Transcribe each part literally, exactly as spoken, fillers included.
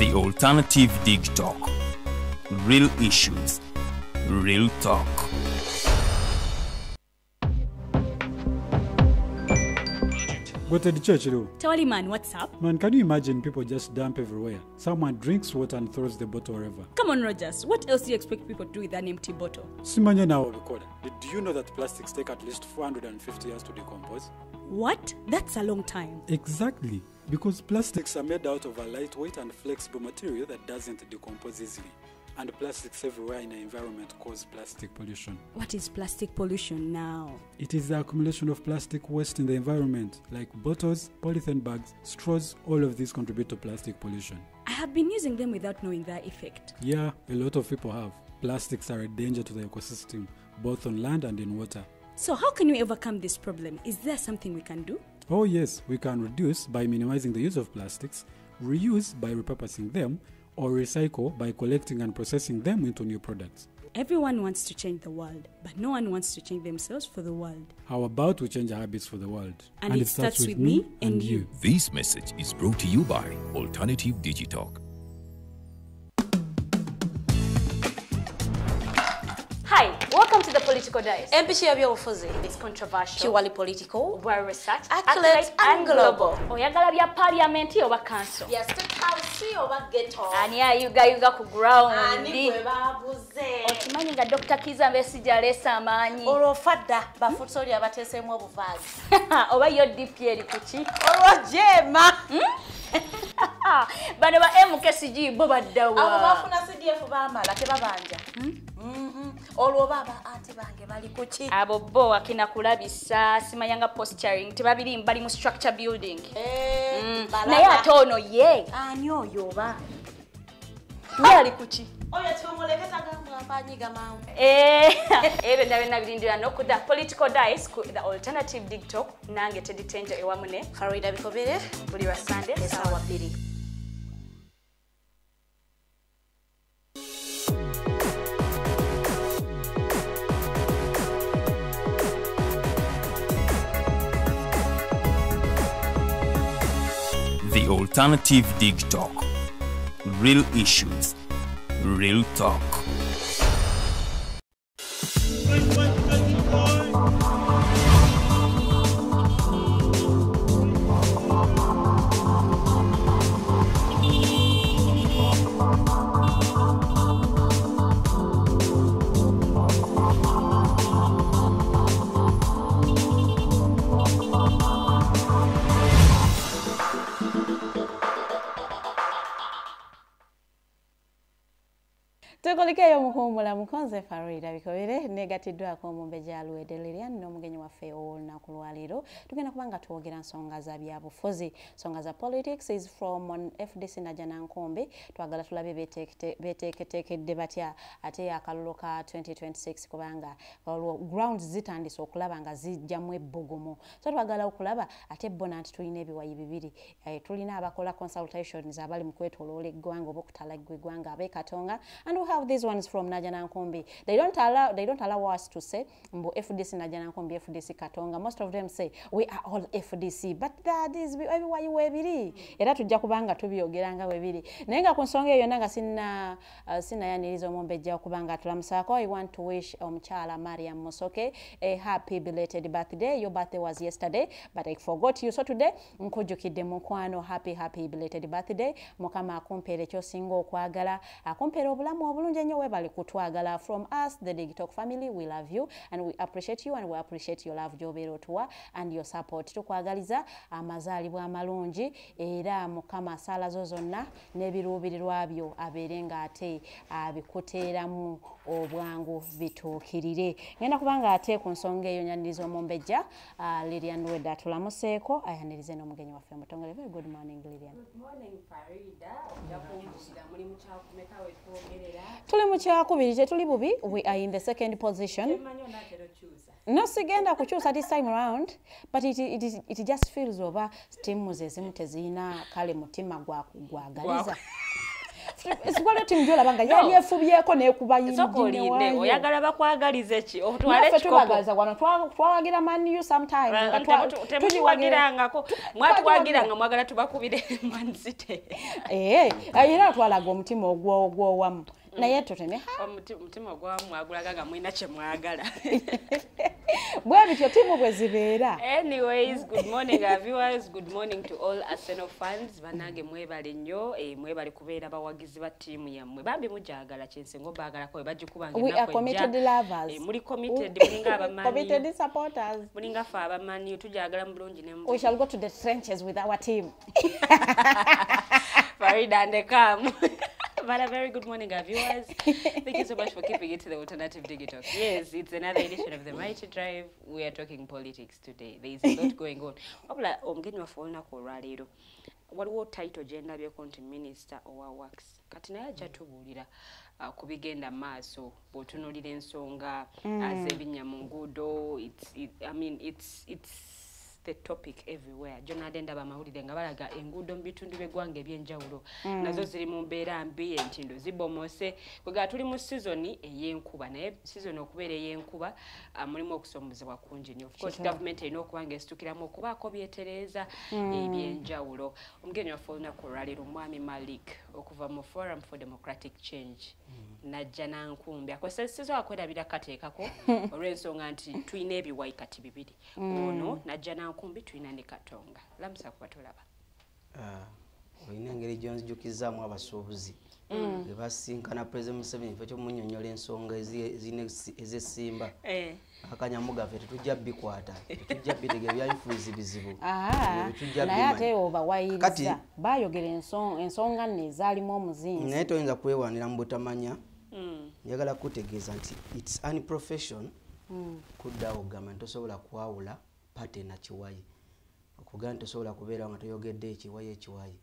The Alternative Dig Talk. Real issues, real talk. Go to the church, though. Tawali man, what's up? Man, can you imagine people just dump everywhere? Someone drinks water and throws the bottle wherever. Come on, Rogers. What else do you expect people to do with an empty bottle? Simanya now, did you know that plastics take at least four hundred fifty years to decompose? What? That's a long time. Exactly. Because plastics are made out of a lightweight and flexible material that doesn't decompose easily. And plastics everywhere in the environment cause plastic pollution. What is plastic pollution now? It is the accumulation of plastic waste in the environment, like bottles, polythene bags, straws. All of these contribute to plastic pollution. I have been using them without knowing their effect. Yeah, a lot of people have. Plastics are a danger to the ecosystem, both on land and in water. So how can we overcome this problem? Is there something we can do? Oh yes, we can reduce by minimizing the use of plastics, reuse by repurposing them, or recycle by collecting and processing them into new products. Everyone wants to change the world, but no one wants to change themselves for the world. How about we change our habits for the world? And, and it, it starts, starts with me and you. This message is brought to you by Alternative Digitalk. Hi, welcome to the Political Dice. Empishi ya byobufuzi. It's controversial, purely political, well researched, accurate, accurate and global. Oyagala bya parliament oba council. Yes, state house oba ghetto. Ani ayuga yuga ku ground. Ani gwe babuze. Okimanyi nga Doctor Kizza Besigye alesa amaanyi. Olwofadda bafutoli abateesemu obuvaagi. Oba yo D P eri kuki? Olwojema. Bano ba M K C G bo baddawa. Abo bafuna C D F baamala tebabanja. Mhm. Olwo baba ate bange bali kuki? Abo bo akina kulabisa simanyanga posturing tebabiri mbali mu structure building. Eh, naye ate ono ye. Ani oyo oba? Ye ali kuki? Oyo tumuleketa gamba mpanyiga mawe. Eh, ebe ndabe nabirindira no ku the Political Dice ku the Alternative Dig Talk nange Teddy Tenja ewamune Farida Bikobere buli wa Sunday sawa bbiri. The Alternative Dig Talk. Real issues, real talk. Tukolikeyo mukumbula mukonze Farida Bikobere negatiddwako omumbeja Luwede Lilian n'omugenyi waffe olunaku lwaliro tugenda kubanga twogera nsonga za byabufuzi nsonga za politics is from on F D C Najana Nkombe twagala tulabe beteeketeekedde batya ate akalulu ka twenty twenty-six kubanga grounds zitandise okulaba nga zijjamu ebbugumu so twagala okulaba ate bona tulina ebiwayi bibiri tulina abakola consultations abali mu kwetoloola eggwanga oba okutala eggwanga ab'Ekatonga and we have these ones from Najana Nkombe. They don't allow they don't allow us to say mbo F D C Najana Nkombe F D C Katonga. Most of them say we are all F D C, but that is everywhere you webiri. Era tujja kubanga tubyogeranga webiri. Nenga ku nsonga eyo nanga sinna uh, sinna yanirizo Mombeja kubanga tulamusako. I want to wish omukyala um, Mariam Musoke a happy belated birthday. Your birthday was yesterday, but I forgot you. So today nkujukidde mukwano happy happy belated birthday. Mukama akumpere kyo singo okwagala. Akumpere obulamu obulungi nnyo webali kutwagala. From us the Dig Talk family, we love you and we appreciate you and we appreciate your love gy'obeera otuwa and your support. Tukwagaliza amazaalibwa amalungi era mukama sala zo zonna n'ebiruubirirwa byo abeere ng'ate abikuteeramu obwangu bituukirire. Ngenda kubanga ate ku nsonga eyo nyaniriza Omumbejja uh, Lilian Luwede atulamuseeko ayanirize n'omugenyi waffe mutongole. Very good morning Lilian. Good morning Farida. Ojakumbusira muri mu kyakumeka wetwogerera. Tuli mu kyakubiri tetuli bubi. We are in the second position. No sigenda kukyusa this time around, but it it, it, it just feels over timu zezimu tezina kale mutima gwa gwagaliza. Sibole timu jola banga yali efubyeko nekuba yindi sokolinde oyagala bakwagalize ki otwale kikopo tubagaza wano twawagira Man U sometime nga temuwagirangako mwatuwagiranga mwagala tubakubire Man City eh era twalaga omutima ogwo ogwo wamu naye totene omutima ogwamu mwagulaga nga mwina kye mwagala bwe bityo timu bwe zibeera. Anyways, good morning our viewers, good morning to all Arsenal fans. Banange mwebale nnyo eh mwebale kubeera bawagizi ba timu yammwe bambi mujagala kyensengo bagala ko bagikubange nakwe. We are committed lovers. Eh muri committed mulinga abamani. Committed supporters. Mulinga fa abamani tujagala mu bulungi ne mu. We shall go to the trenches with our team. Farida and come. But a very good morning, our viewers. Thank you so much for keeping it to the Alternative Digital. Yes, it's another edition of the Mighty Drive. We are talking politics today. There is a lot going on. Obla omgeni wa folna ko ralero. Waliwo title gender bya content minister owa works. Kati naye jatubulira uh, kubigenda maaso botunulira ensonga mm. as ebinya mu ngudo. It's it, I mean it's it's the topic everywhere. Jona denda ba mahulire nga balaga engudo mbitundu begwange ebyenjawulo mm. nazo ziri mu mbeera mbi entindo zibomose kwega tuli mu season eyenkuba naye season okubeera eyenkuba uh, mulimu okusombozebwa kungi ni of course Chito. Government erina okubanga esitukiramu okubaako byetereeza mm. ebyenjawulo omugeni waffe olunaku olwaleero Mwami Malik okuva mu Forum for Democratic Change mm. najja nankumbi akozesezza akwerabira kateekako olw'ensonga nti tulina ebiwayi kati bibiri mm. ono najja nankumbi tulina ne Katonga lamusa kuba tulaba uh, olina engeri gyonzijukizaamu abasuubuzi mm. bwe basinkana President Museveni fe kyomunnyonnyola ensonga ez'essimba eh. akanyamu gaffe tetujja bikwata tetujja bitegera byabifuuzi bizibu naye ate obawayiriza bayogera ensonga nne ezaalimu omuzinzi naye toyinza kwewaanira mu butamanya mm. njagala kutegeeza nti its unprofession mm. kuddaawo ogamba ntosobola kwawula pate na kiwayi okugamba tosobola kubeera nga toyogedde ekiwayi ekiwayi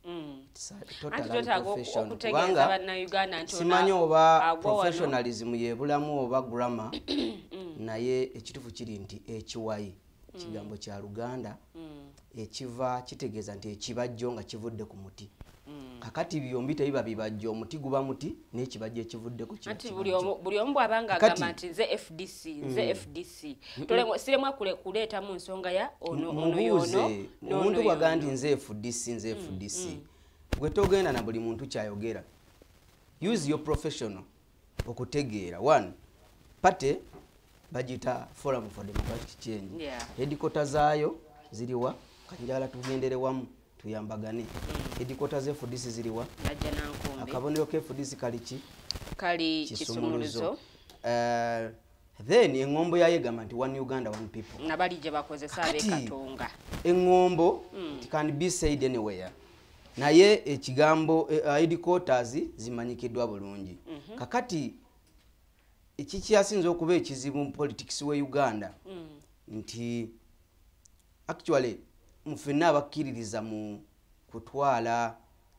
simanyi oba professionalism yebulamu oba grammar naye ekituufu kiri nti ekiwayi ekigambo kya Luganda ekiva kitegeeza nti ekibajjo nga kivudde ku muti kakati byombi tebiba bibajjo omuti guba muti n'ekibajjo ekivudde ku kintu ati buli omu bwabanga agamba nti nze F D C nze F D C tolemo siremwa kuleeta mu nsonga ya ono ono yono omuntu bwagamba nti nze F D C nze F D C gwe togenda na buli muntu kyayogera use your professional okutegeera one pate bagita Forum for Democratic Change yeah. Headquarters zaayo ziriwa kanjala tugendere wamu tuyambagane headquarters F D C ziriwa najja nankumbi akabonero ke F D C kalichi kali kisumuluzo uh, then engombo ya yegama nti one Uganda one people nabali je bakozesa abe Katonga engombo mm. it can be said anywhere naye ekigambo uh, headquarters zimanyikiddwa bulungi mm -hmm. kakati iki kyasinze okuba ekizibu mu politics we Uganda mm. nti actually mufena abakiririza mu kutwala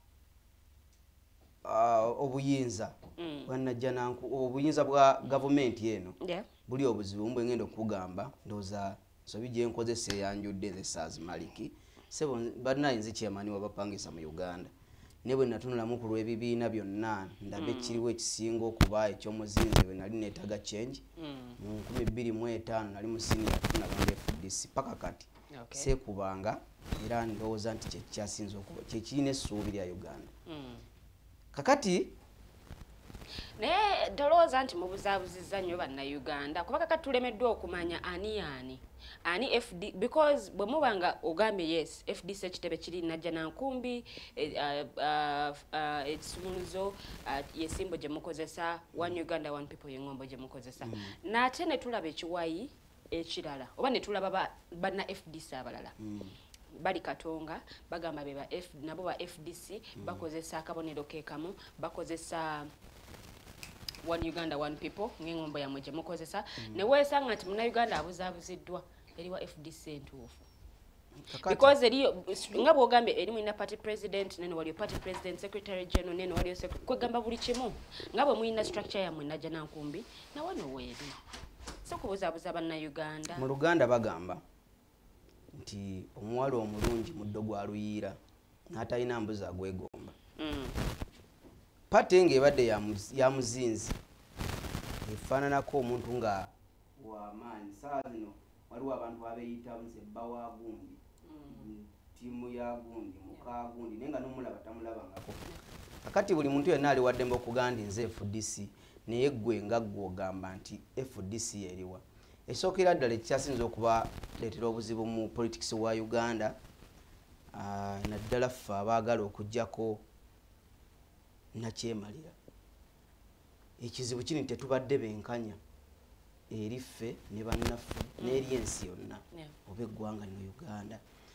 uh, obuyinza mm. wanajja nanku obuyinza bwa government yeno yeah. buli obuzibu mbwe ngendo kugamba ndoza sobije enkozese yanjudde ze Saz Maliki sebo bana inzi chairman wabapangisa mu Uganda nebwe natunula mu kulwe bibiina byonna ndabe mm. kiriwe kisingo okuba ekyo muzinzi we nali netaga change mm. mu nkumi bbiri mu etaano nali mu senior tuna bande F D C paka kati okay. sekubanga era ndowooza nti kyekisinze okuba kyekirina essuubi lya Uganda mm. kakati naye ndowooza nti mubuzaabuziza nnyo banna Uganda kuba kakati tulemeddwa okumanya ani ani ani F D because bwe mubanga ogambye yes F D C ekitebe kiri najja nankumbi ekisumuluzo uh, uh, uh, yesimbo gye mukozesa one Uganda one people yengombo gye mukozesa mm. nate ne tulaba ekiwayi ekirala oba ne tulaba banna F D C abalala mm. bali Katonga bagamba beba F nabo ba F D C mm. bakozesa akabonero kekamu bakozesa one Uganda one people ngengombo ya mweje mukozesa mm. ne wesanga nti muna Uganda abuzaabuziddwa eriwa F D C ntuufu because eriyo ngabo ogambe eri mwina party president nene waliyo party president secretary general nene waliyo kwe gamba buli kimu ngabo mwina structure ya mwina jana nkumbi na wano weri so kubuzaabuza banna Uganda mu Luganda bagamba nti omuwala omulungi muddo gwa luyiira n'atalina mbuzi agwegomba mm. pate ng'ebadde ya muzinzi efaananako omuntu nga wamaanyi saa zino waliwo abantu abeeyitamu nze bba wa gundi ttiimu ya gundi muka gundi naye nga n'omulaba tamulabangako kakati buli muntu yenna ali waddembe okugamba nze F D C naye ggwe nga ggwe ogamba nti F D C eriwa esookera ddala ekikyasinza okubaleetera obuzibu mu politics wa Uganda naddala ffe abaagala okuggyako nakyemalira ekizibu kini tetubadde benkanya eri ffe ne bannaffe n'eri ensi yonna oba eggwanga lino Uganda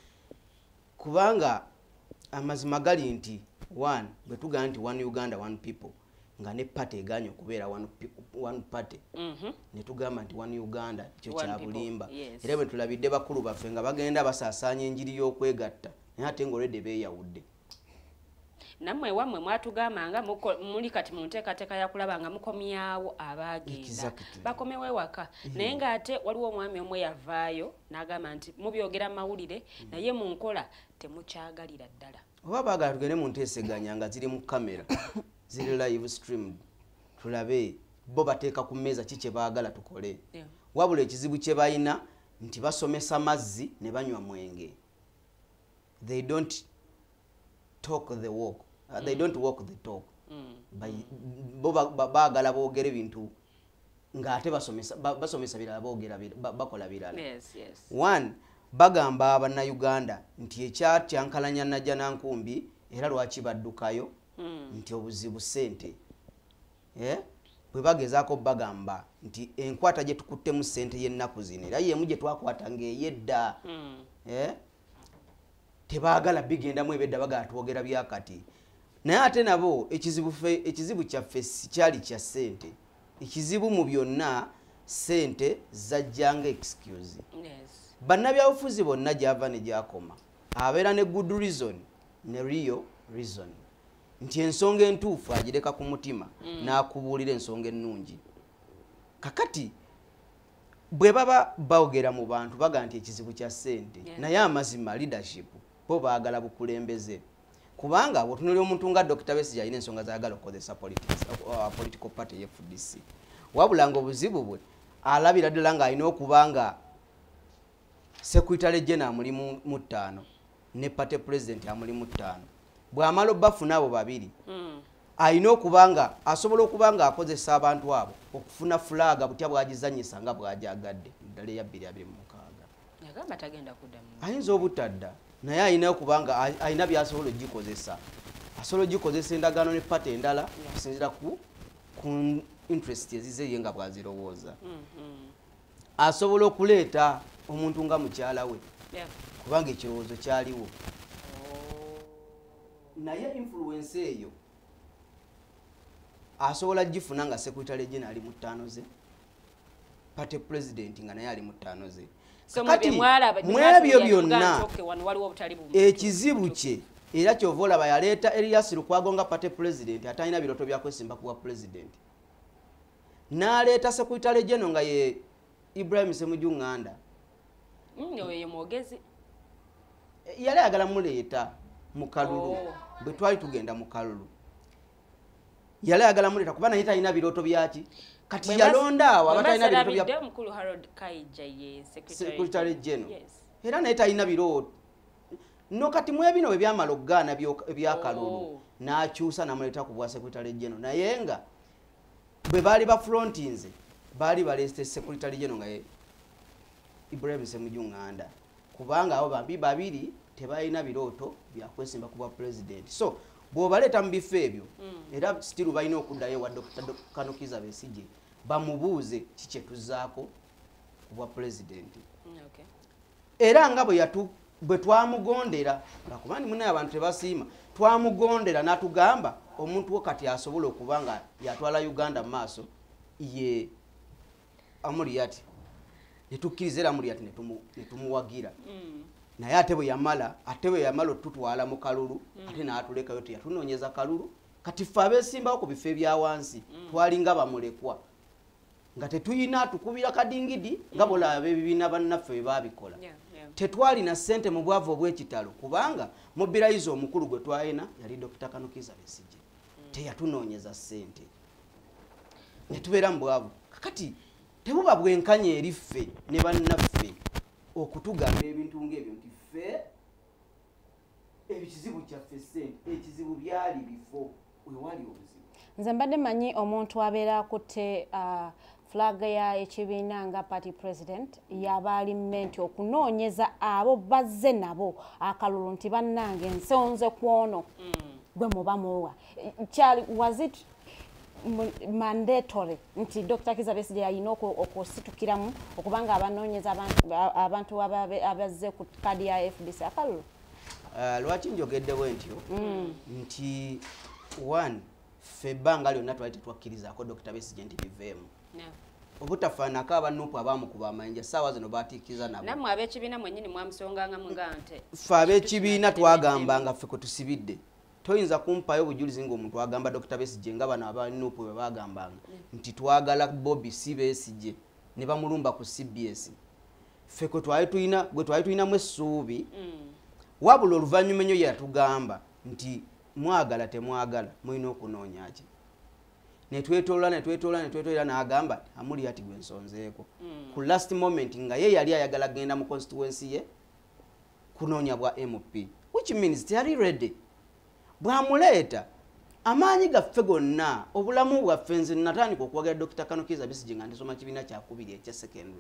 kubanga amazima gali nti one bwe tugamba nti one Uganda one people nga ne party eganya okubeera one, one party mm-hmm. ne tugamba nti one Uganda ekyo kya bulimba era bwe tulabidde bakulu baffe nga bagenda basaasaanya enjiri y'okwegatta naye ate ng'olwedde beeyawudde nammwe wammwe mwatugambanga muli kati mu nteekateeka ya kulaba nga mukomyawo abaagenda exactly. bakomewo ewaka mm. naye ng'ate waliwo omwami omwe yavaayo n'agamba nti mubyogera mawulire mm. naye mu nkola temukyagalira ddala oba baagala tugende mu nteeseganya nga ziri mu kamera ziri live stream tulabe bo bateeka ku mmeeza ki kye baagala tukole yeah. wabula ekizibu kye balina nti basomesa mazzi ne banywa mwenge they don't talk the walk uh, mm. they don't walk the talk mm. bo baagala boogere bintu ng'ate basomesa basomesa birala boogera bakola birala yes, yes. one bagamba abannayuganda nti ekyatyankalanya najja nankumbi era lwaki baddukayo mm. nti obuzibu ssente eh? bwe bagezaako bagamba nti enkwata gye tukuttemu ssente y'ennaku zino era yemu gye twakwata ng'eyedda mm. eh? tebaagala bigendamu ebedda bagala twogera byakati naye ate nabo ekizibu ekizibu kyaffe kyali kya ssente ekizibu mu byonna ssente zajjanga excuse yes. bannabyabufuzi bonna gyava ne gyakoma abeera ne good reason ne real reason nti ensonga entuufu agireka ku mutima mm. n'akubuulira ensonga ennungi kakati bwe baba bawogera mu bantu baga nti ekizibu kya ssente yeah. naye amazima leadership bo baagala bukulembeze kubanga bw'otunuulira omuntu nga Doctor Besigye alina ensonga zaagala okukozesa politics uh, political party F D C wabula nga obuzibu bwe alabira ddala ng'alina okuba nga secretary general amuli mu ttaano ne party president amuli mu ttaano bw'amala obbafuna abo babiri mm. alina okuba nga asobola okuba nga akozesa abantu abo okufuna fulaga butya bwagizanyisa nga bw'ajagadde ddala eya bbiri abiri mu mukaaga yagamba tagenda kuddamu ayinza obutadda naye alina okuba nga alina by'asobola ogikozesa asobola ogikozesa endagaano ne pate endala okusinziira ku ku interest ezize ye nga bw'azirowooza mm-hmm. asobola okuleeta omuntu nga mukyala we yeah. kubanga ekirowoozo kyaliwo oh. naye influence eyo asobola gifuna nga secretary general ali mu ttaano ze party president nga naye ali mu ttaano ze so mwebyo byonna ekizibu kye era kyova olaba yaleeta Erias Lukwago nga party president atalina biroto byakwesimba kuwa president n'aleeta secretary general nga ye Ibrahim Ssemujju-Nganda oyo mwogezi yali ayagala muleeta mu kalulu oh. bwe twali tugenda mu kalulu yali ayagala muleeta kuba naye talina biroto byaki kati yalonda awo abatalina biroto bya mukulu Harold Kaija ye secretary general yes. era naye talina biroto no kati mwebino bwe byamala okugaana ebyakalulu oh. n'akyusa namuleeta ku bwa secretary general naye nga bwe baali bafrontinze baali baleeste secretary general nga ye Ibrahim Ssemujju-Nganda kubanga abo bambi babiri tebalina biroto byakwesimba ku bwa president so bw'obaleeta mu bifo ebyo mm. era still balina okuddayo wa Doctor Kanukiza Besigye bamubuuze kiki tuzaako ku bwa president mm, okay. era nga bwe yatu bwe twamugondera bakubandi munaye abantu tebasiima twamugondera n'atugamba omuntu wo kati asobola okuba nga yatwala Uganda mu maaso ye Amuriat netukkiriza era Amuriat netumuwagira mm. naye ate bwe yamala ate bwe yamala otutwala mu kalulu mm. ate n'atulekayo teyatunoonyeza kalulu kati ffe abeesimbawo ku bifo ebya wansi mm. twalinga bamulekwa nga tetuyina tukubira kadingidi nga mm. bolaba ebibiina bannaffe bye baabikola yeah, yeah. tetwalina ssente mu bwavu obw'ekitalo kubanga mobilize omukulu gwe twalina yali Doctor Kanukiza Besigye mm. teyatunoonyeza ssente ne tubeera mu bwavu kakati tebuba bwenkanya eri ffe ne bannaffe okutugamba ebintu ng'ebyo nti ffe ebikizibu kyaffe ssente ekizibu byali bifo wewali obuzibu. Nze mbadde manyi omuntu abeera akutte uh, flag ya ekibiina nga party president yaba alimenti okunoonyeza abo bazze nabo akalulu nti bannange nsonze kwono mm. gwe muba muwa kyali was it mandatory nti Doctor Kizza Besigye yalina okusitukiramu okubanga abanoonyeza abantu abazze ku kadi ya F D C akalulu? Uh, lwaki njogedde bwe ntyo mm. nti one ffe ebbanga lyonna twali tetwakkirizaako Doctor Besigye nti biveemu yeah. obutafaanako abanupu abamukuba amayinja ssaawa zino baatiikiriza nabo nammwe ab'ekibiina mwennyini mwamusonganga mugante ffe ab'ekibiina twagambanga ffe kwe tusibidde toyinza kumpayo obujulizi ng'omuntu agamba Doctor Besigye nga bano abanupu bwe bagambanga nti twagala Bobby si Besigye ne bamulumba ku C B S ffe kwe twali tulina gwe twali tulinamu essuubi mm. wabula oluvannyuma ennyo yatugamba nti mwagala temwagala mulina okunoonya ki ne twetoola ne twetoola ne twetoola n'agamba amuli ati gwe nsonzeeko mm. ku last moment nga ye yali ayagala genda mu constituency ye kunoonya bwa M P which means teyali ready bwamuleeta amaanyi gaffe gonna obulamu bwaffe nze natandika okuwagala Doctor Kano Kizza Besigye nga ndisoma kibiina kyakubiri ekya secondary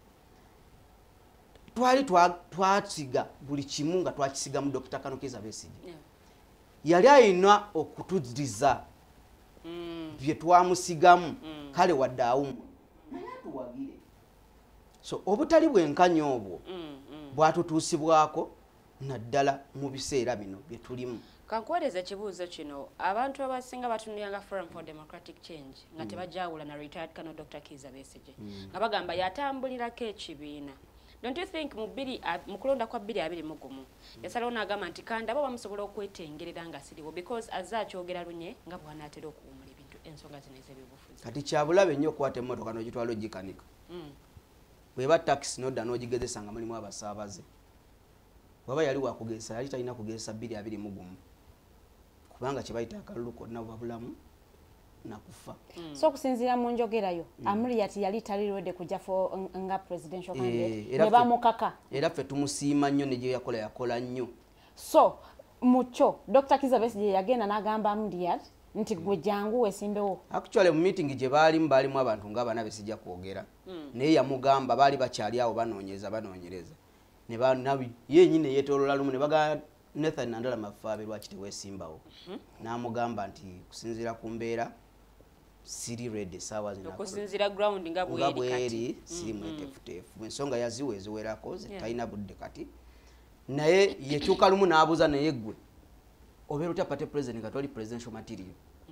twali twasiga buli kimu nga twakisiga mu Doctor Kano Kizza Besigye yeah. yali ayina okutuddiza mm. bye twamusigamu mm. kale wadde awumu naye atuwagire so obutali bwenkanya obwo mm, mm. bwatutuusibwako naddala mu biseera bino bye tulimu. Kankuweereza ekibuuzo kino abantu abasinga batunuliranga Forum for Democratic Change nga mm. tebajawula na retired Colonel Doctor Kizza Besigye mm. nga bagamba yatambulirako ekibiina. Don't you think mubiri mukulonda kwa bbiri abiri mugumu yasalawo n'agamba nti kanda abo bamusobola okwetengerera nga siriwo because azakyogera lunye nga bw'anaatera okuwumula ebintu ensonga zino ez'ebyobufuzi kati kyabulabe nnyo okukwata emmotoka n'ogitwala ogikanika mm. bweba taxi nodda n'ogigezesa nga mulimu abasaabaze bwaba yali wakugezesa yali talina kugezesa bbiri abiri mugumu kubanga kye bayita akalulu konna buba bulamu nakufa mm. so okusinziira mu njogerayo mm. Amuriat yali tali ready kujja for nga presidential candidate e, ne bamukaka era ffe tumusiima nnyo ne gye yakola yakola nnyo so mucho Doctor Kizza Besigye yagenda n'agamba Amuriat nti gwe jangu wesimbewo actually mu meeting gye baalimu baalimu abantu ng'abana besijja kwogera mm. naye yamugamba baali bakyali awo banoonyeza banoonyereza ne banabi yennyini yeetoolola lumu ne baga Nathan Nandala Mafaabe lwaki teweesimbawo mm -hmm. n'amugamba nti kusinziira ku mbeera siri ready sawa zina okusinziira ground nga bweri siri mwetefutefu ensonga yaziwe eziwerako zitalina budde kati naye yekyuka lumu n'abuuza naye ggwe obeera otya party president nga twali presidential material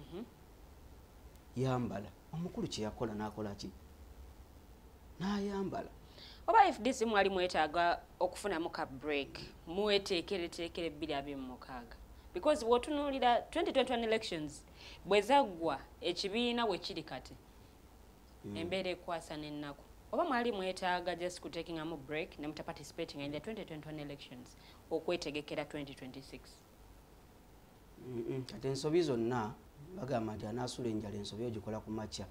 yambala omukulu kye yakola n'akola ki n'ayambala oba F D C mwali mwetaaga okufunamu ka break muweteekereteekere bbiri abiri mu mukaaga because wotunuulira twenty twenty-one elections bwezaggwa ekibiina we kiri kati mm. embeera ekwasa n'ennaku oba mwali mwetaaga just kutekingamu break ne muta participating in the twenty twenty-one elections okwetegekera twenty twenty-six mm -mm. kati ensobi zonna bagamba nti anaasula enjala ensobi ogikola ku makya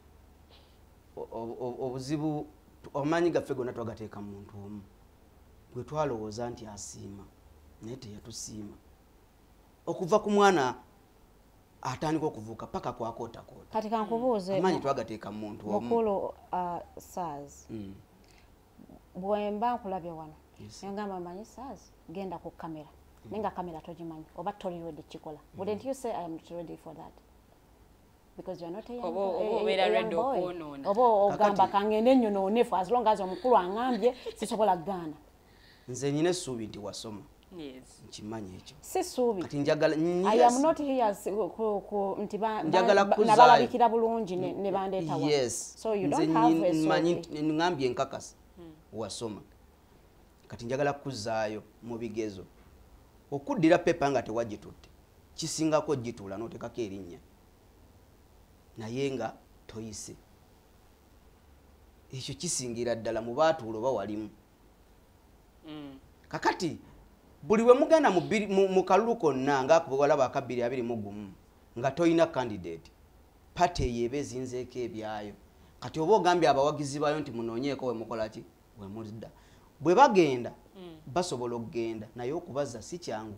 obuzibu omanyi gaffe gonna twagateeka mu muntu omu gwe twalowooza nti asiima naye teyatusiima okuva ku mwana atandika okuvuka paka kwakootakoota kati kankubuuze amanyi twagateeka mu muntu omu mukulu uh, SARS mm. bwemba nkulabye wano yes. Ngamba manyi SARS genda ku kamera mm. nenga kamera togimanyi oba toli ready kikola mm. wouldn't you say I am not ready for that because you are not a young obo obo wera ready okunoona obo ogamba kangende nnyo noonefu as long as omukulu angambye sisobola gana nze nyine essuubi nti wasoma yes nkimanyi ekyo si suubi kati njagala I am not here ku ku nti ba nabalabikira bulungi ne bandeeta wa yes so you don't have a manyi ngambye nkakasa wasoma kati njagala kuzaayo mu bigezo okuddira pepa nga tewagitutte kisingako gitula n'otekako erinnya naye nga toyise ekyo kisingira ddala mu baatuulo bawalimu mm. kakati buli we mugenda mu kalulu konna nga akubwala bakabiri abiri mu gumu nga toyina candidate party yebe zinzeeko ebyayo kati oba ogambye abawagizi bayo nti munoonyeeko we mukola ki we mulidda bwe bagenda mm. basobola okugenda naye okubaza si kyangu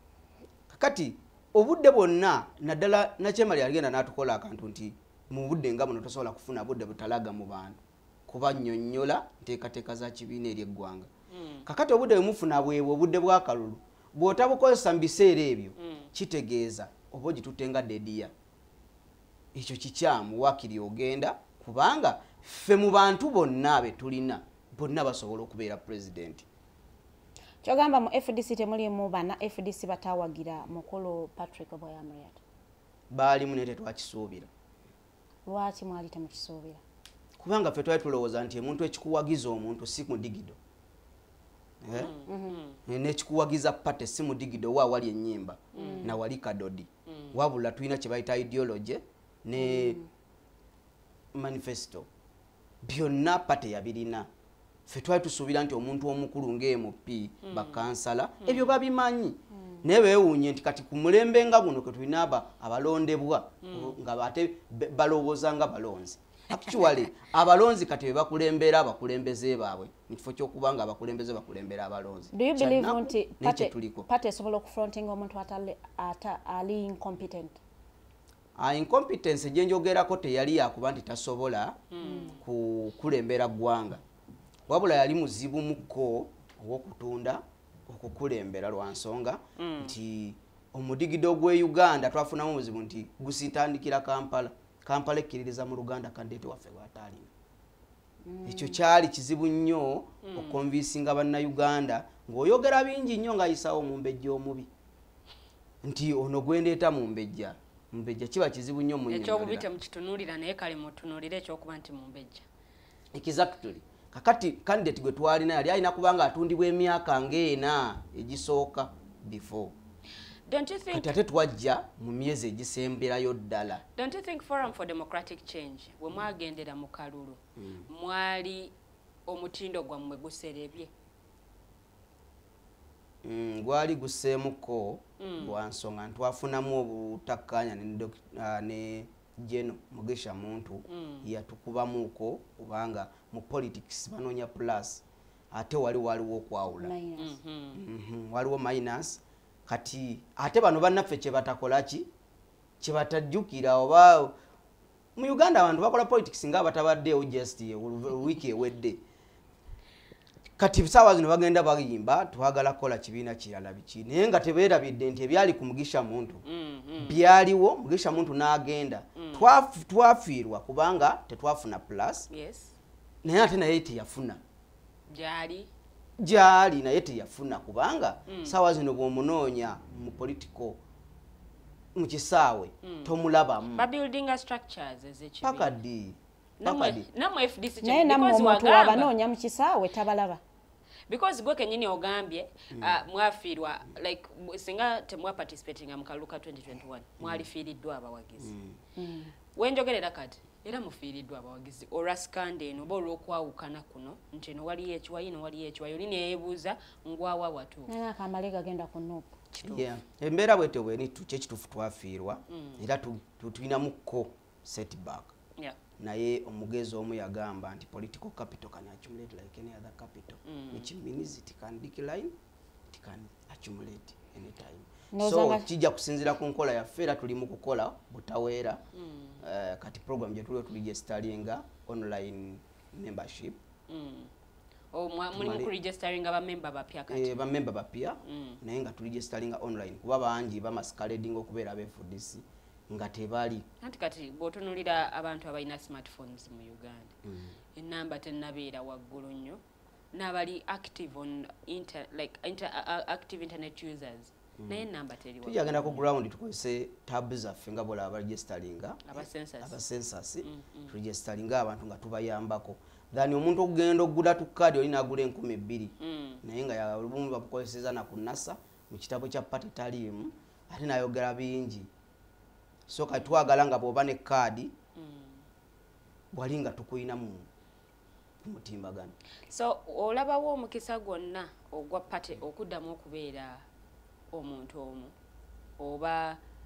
kakati obudde bwonna naddala nakyemali aligenda n'atukola akantu nti mu budde nga buno tosobola kufuna budde butalaga mu bantu kuba nnyonnyola nteekateeka za kibiina eri eggwanga mm. kakati obudde bwemufuna bwebwe obudde bw'akalulu bw'otabukozesa mu biseera ebyo mm. kitegeeza oba ogitutte nga dediya ekyo kikyamu wakiri ogenda kubanga ffe mu bantu bonna be tulina bonna basobola okubeera pulezidenti kyogamba mu F D C temulimu bana F D C batawagira mukulu Patrick Oboyamriat baalimu naye tetwakisuubira lwaki mwali temukisuubira kubanga ffe twali tulowooza nti omuntu ekikuwagiza omuntu si mudigido eh? mm -hmm. nekikuwagiza pate si mudigido wa wali ennyimba mm. na wali kadodi mm. wabula tulina kye bayita ideology ne mm. manifesto byonna pate yabirina ffe twali tusuubira nti omuntu omukulu ng'M P mm. bakansala mm. ebyo babimanyi mm. naye beewuunye nti kati ku mulembe nga guno ke tulina aba abalondebwa mm. nga bate balowooza nga balonzi actually abalonzi kati be bakulembera abakulembeze baabwe nikifo ky'okuba nga abakulembeze bakulembera abalonzi do you believe nti pate pate esobola okufronting omuntu atali ata ali incompetent a incompetence gye njogerako teyali yakuba nti tasobola mm. kukulembera ggwanga wabula yali muzibu mukko ow'okutunda okukulembera lwa nsonga mm. nti omudigido gw'e Uganda twafunamu muzibu nti gusitandikira Kampala Kampala ekkiririza mu Luganda kandidate waffe bw'ataalina ekyo mm. kyali kizibu nnyo mm. okonvinsinga bannayuganda ng'oyogera bingi nnyo ng'ayisawo mu mbejja omubi nti ono gwendeeta mu mbejja mbejja kiba kizibu nnyo mu ekyobubi temukitunuulira naye kale mutunuulire ekyokuba nti mu mbejja exactly kakati candidate gwe twalina yali alina kubanga atundibwa emyaka ng'ena egisooka before Don't you think kati ate twajja mu myezi egisemberayo ddala Don't you think Forum for Democratic Change we mwagendera mu kalulu mm. mwali omutindo gwammwe guserebye mm, gwali guseemuko mm. lwa nsonga twafunamu obutakkaanya ne, uh, ne Jeno Mugisha muntu mm. yatukubamuuko kubanga mu politics banoonya plus ate wali waliwo okwawula minus. Mm-hmm. Mm-hmm. waliwo minus kati ate bano bannaffe kye batakolaki kye batajjukira oba mu Uganda abantu bakola politics nga batabaddeewo just wiiki ewedde kati bisaawa zino bagenda bayimba twagala kola kibiina kirala biki naye nga tebeerabidde nti ebyali ku Mugisha muntu mm, mm. byaliwo Mugisha muntu n'agenda mm. Twaf, twafiirwa kubanga tetwafuna plus yes. naye ate naye teyafuna gyali gyali naye teyafuna kubanga mm. saawa zino bw'omunoonya mu political mu kisaawe mm. tomulabamu babuildinga structures ezekibiina paka ddi namwe F D C naye namwe omuntu wabanoonya mu kisaawe tabalaba because gwe kenyini ogambye mm. uh, mwafiirwa like singa temwa participating mu kaluka twenty twenty-one mwali mm. fiiriddwa abawagizi mm. mm. wenjogerera kati era mufiiriddwa abawagizi oraskande eno bo olw'okwawukana kuno nti eno waliyo ekiwayi no waliyo ekiwayi oli neyeebuuza ngwawa watu naye akamale gagenda ku nuupu yeah. embeera bwete bweni kyekituufu twafiirwa mm. era tulinamuko setback yeah. naye omugezi omu yagamba nti political capital can accumulate like any other capital mm. which means it can decline, it can accumulate anytime. No, so kijja kusinzira ku nkola yaffe era tuli mu kukola butaweera mm. uh, kati program gye tulio tuligistaringa online membership mm. o muli mu kuregisteringa ba member bapya kati eh ba member bapya mm. naye nga tuligistaringa online kuba bangi ba masquerading okubeera be F D C nga tebali anti kati botunulira abantu abalina smartphones mu Uganda mm. enamba tenabeera waggulu nnyo n'abali active on inter like inter, uh, active internet users mm. naye enamba teri waggulu tujagenda ku ground tukozese tab zaffe nga bola abaregisteringa aba census aba census mm, mm. turegisteringa abantu nga tubayambako dhani omuntu okugenda okugula tu kadi oli nagula enkumi bbiri mm. naye nga yalubumu bakukozeseza na kunasa mu kitabo kya party talimu ate nayogera bingi so kati twagala nga bw'oba ne kaadi mm. bwali nga tukuyina mu mutimbagano so olabawo omukisa gwonna ogwa pate okuddamu okubeera omuntu omu oba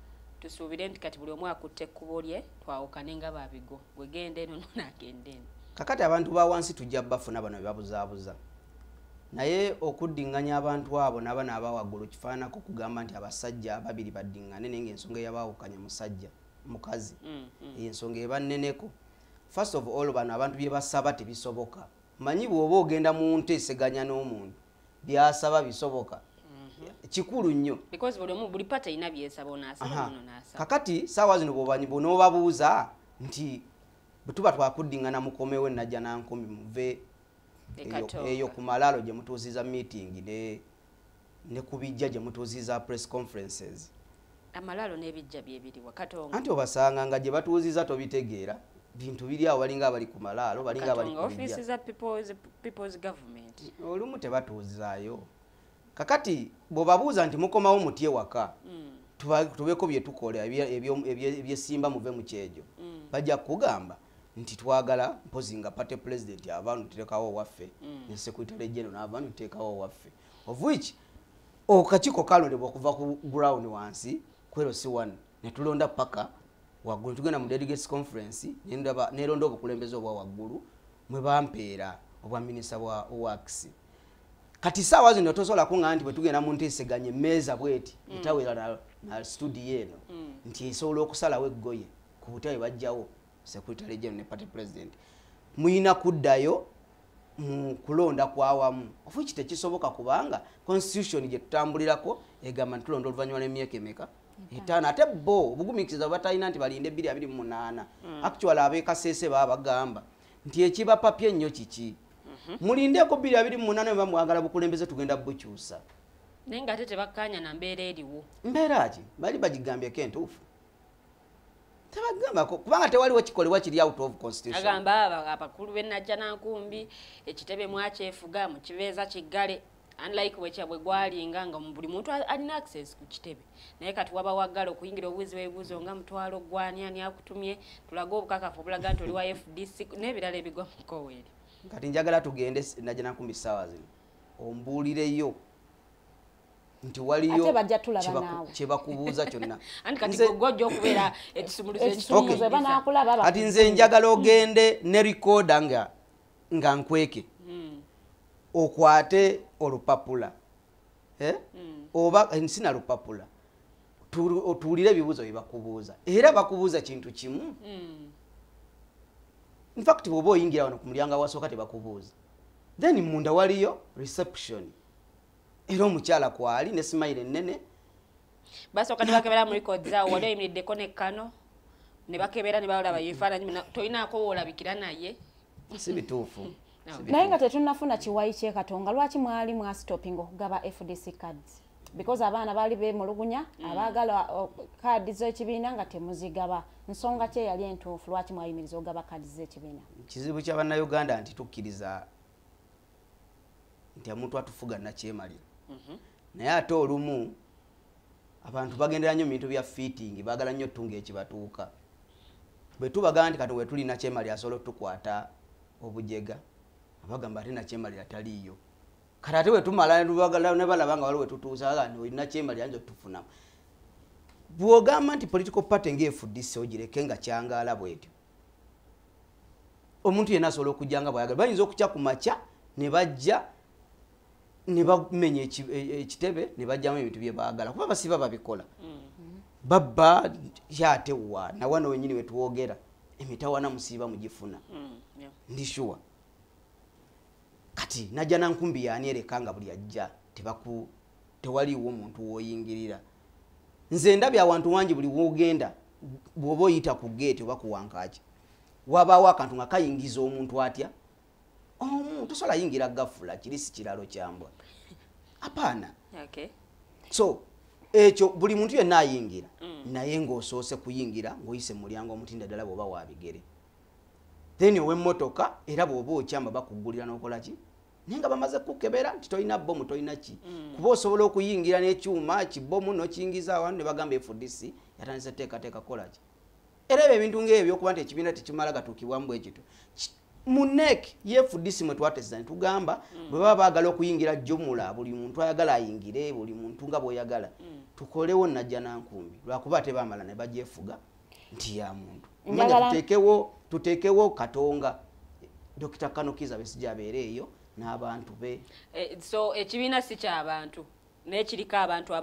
tusuubire nti kati buli omu akutte ekkubo lye twawukane nga babigo gwegende eno nonagende eno kakati abantu ba wansi tujja bafuna bano bebabuzaabuza naye okuddinganya abantu abo n'abana abawaggulu kifaanako kugamba nti abasajja babiri baddingane naye ng'ensonga eyabaawukanya musajja mukazi mm, mm. ensonga eba nneneko. First of all bano abantu bye basaba tebisoboka. Manyi bw'oba ogenda mu nteeseganya n'omuntu byasaba bisoboka kikulu nnyo because buli omu buli pata ina byesaba onaasaba ono n'asaba. Kakati saawa zino bw'obanyi bw'onoobabuuza nti bwe tuba twakuddingana mukomewo najja nankumi muve eyo ku malaalo gye mutuuziza meeting ne ne ku bijja gye mutuuziza press conferences. Amalaalo n'ebijja bye biri wakatonga anti obasanga nga gye batuuziza tobitegeera bintu biri awo balinga abali ku malaalo balinga abali ku bijja. Offices za people's, people's government olumu tebatuuzaayo. Kakati bw'obabuuza nti mukomawo mutye waka mm. tubeko bye tukola ebyesimba muve mu kyejo mm. bajja kugamba nti twagala mpozi nga pate president abantu tutekawo waffe mm. ne secretary general n'abantu tutekawo waffe of which okachiko kalondebwa okuva ku ground wansi kwero si one ne tulonda paka waggulu tugenda mu delegates conference nendaba neronda obukulembeze obwa waggulu mwe bampeera obwa minister wa works. Kati saawa zino tosobola kuŋŋamba nti bwe tugenda mu nteeseganya emmeeza bweti mm. etawera na, na studio eno mm. nti esobola okusalawo eggoye ku butale bajjawo secretary general ne party president muyina kuddayo mu kulonda kwawamu of which tekisoboka kubanga constitution gye tutambulirako egamba nti tulonda oluvannyuma lw'emyaka emeka etaano ate bo obugumiikiriza batalina nti balinde bbiri abiri mu munaana mm. actually abeekaseese baba bagamba nti ekibapapye ennyo kiki mulindeko bbiri abiri mu munaana bwe mwagala bukulembeze tugenda bukyusa naye nga ate tebakkaanya na mbeera eriwo. Mbeera ki bali bagigambyeko entuufu tebagambako kubanga tewaliwo kikolebwa kiri out of constitution. Agamba abakulu b'e Najjanankumbi ekitebe mwakyefuga mu kibeeza kiggale unlike wekyabwe gwalinga nga buli muntu alina access ku kitebe naye kati waba waggala okuyingira obubuzi bw'ebibuuzo nga mutwalo gwani ani akutumye tulaga obukakafu obulaga nti oli wa F D C n'ebirala ebigwa mu kkoweeri. Kati njagala tugende Najjanankumbi saawa zino ombuulireyo nti waliyo kyebakubuuza kyonna kati nze njagala ogende ne recorda nga nga nkweke okwate olupapula eh? oba sina lupapula otuulire ebibuuzo bye bakubuuza era bakubuuza kintu kimu in fact bw'oba oyingira wano ku mulyango awasooka tebakubuuza then munda waliyo reception era omukyala kwali ne smile ennene basooka ne bakebera mu records zaawo wali oyimiriddeko nekkano ne bakebera ne balaba yeefaananyi tolinaako woolabikira naye si bituufu naye nga tetunnafuna kiwayi kyekatonga lwaki mwali mwasitoping okugaba F D C cards because abaana baali beemulugunya abaagala kaadi z'ekibiina nga temuzigaba nsonga ki eyali entuufu lwaki mwayimiriza okugaba kaadi z'ekibiina? Kizibu kya bannayuganda nti tukkiriza nti omuntu atufuga nakyemalira naye ate olumu abantu bagendera nnyo mu bintu bya fitting baagala nnyo ttunga ekibatuuka bwe tubagaa nti kati we tulina kyemalira asobola otukwata obujega abagamba ate nakyemalira taliiyo kati ate we tumala ne balaba nga waliwo we tutuusa nti olina kyemalira nzo tufunamu bw'ogamba nti political party nga F D C ogireke nga kyangaala bwetyo omuntu yenna asobola okujja nga bw'ayagala bayinza okukya ku makya ne bajja ne bamenya ekitebe ne bajjamu ebintu bye baagala kuba basiba babikola babba yatewa na wano wenyini we tuwogera emitawana musiiba mugifuna ndi sure kati Najjanankumbi yaani ereka nga buli ajja tebaku tewaliwo omuntu woyingirira nze ndabye awantu wangi buli wogenda bw'oba oyita ku gate oba ku wankaaki wabaawo akantu nga kayingiza omuntu atya omuntu tosobola yingira gafula kiri si kiralo kyambwa apaana okay. So ekyo buli muntu yenna ayingira mm. naye ng'osoose kuyingira ng'oyise mu mulyango omutinde ddala bw'oba wabigere then ow'emmotoka era bw'oba okyamba bakuggulira n'okola ki naye nga bamaze kukebera nti tolina bbomu tolina ki mm. kuba osobola okuyingira n'ekyuma kibbomu n'okiyingiza awantu ne bagamba F D C yatandise teekateeka kola ki era ebyo ebintu ng'ebyo okuba nti ekibiina tekimala gatuukibwamu bwe kito munek yefudisi mwe twatesizani tugamba bwe baba baagala okuyingira jumula buli muntu ayagala ayingire buli muntu nga bw'oyagala tukolewo najja nankumbi lwakuba tebamala ne bajefuga nti ya muntu manya tutekewo tutekewo katonga Dokita Kano Kizza Besigye abeere eyo n'abantu be eh, so ekibiina si ky'abantu n'ekiriko abantu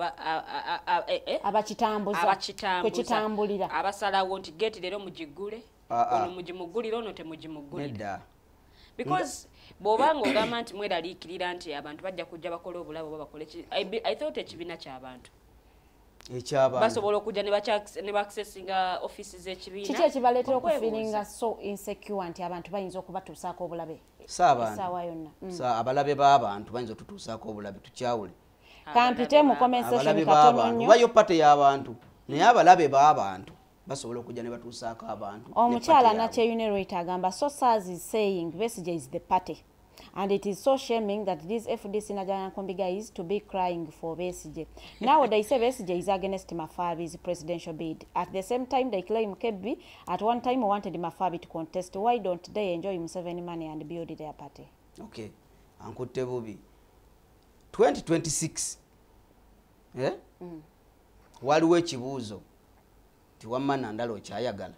abakitambuza abakitambulira abasalawo nti geti leero mugigule ono mugimugulira ono temugimugulira because bw'obanga ogamba nti mweraliikirira nti abantu bajja kujja bakola obulabe oba bakole I thought ekibiina ky'abantu eky'abantu basobola okujja ne baaccessinga offices z'ekibiina kiki ekibaleetera okufiiringa so insecure nti abantu bayinza okubatuusaako obulabe essaawa yonna abalabe b'abantu bayinza otutuusaako obulabe tukyawule kampite mu comment section katono nnyo bayo pate y'abantu naye abalabe b'abantu basobola okujja ne batuusaako abantu omukyala Nakyeyune agamba so SARS is saying Besigye is the party and it is so shaming that this F D C Najja Nkumbi guys to be crying for Besigye. Now they say Besigye is against Mafabi's presidential bid. At the same time they claim Kebbi at one time wanted Mafabi to contest. Why don't they enjoy Museveni money and build their party? Okay, ankutte bubi twenty twenty-six eh mm. waliwo ekibuuzo tiwamma Nandala okyayagala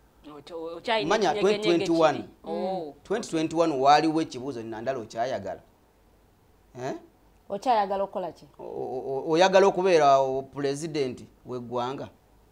manya twenty twenty-one oh twenty twenty-one waliwo ekibuuzo Nandala okyayagala eh okyayagala okukola ki oyagala okubeera president w'eggwanga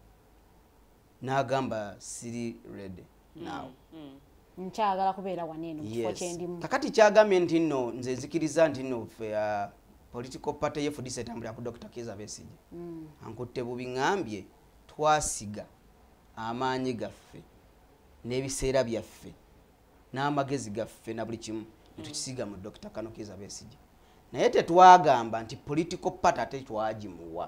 n'agamba siri ready now nkyagala kubeera waneeno mu kifo kyendimu kakati kyagambye nti nno nze nzikiriza nti nno ffe political party F D C etambulira ku Doctor Kizza Besigye ankutte bubi ngambye twasiga amaanyi gaffe n'ebiseera byaffe n'amagezi gaffe na buli kimu tukisiga mu Doctor Kano Kizza Besigye naye tetwagamba nti political party ate twagimuwa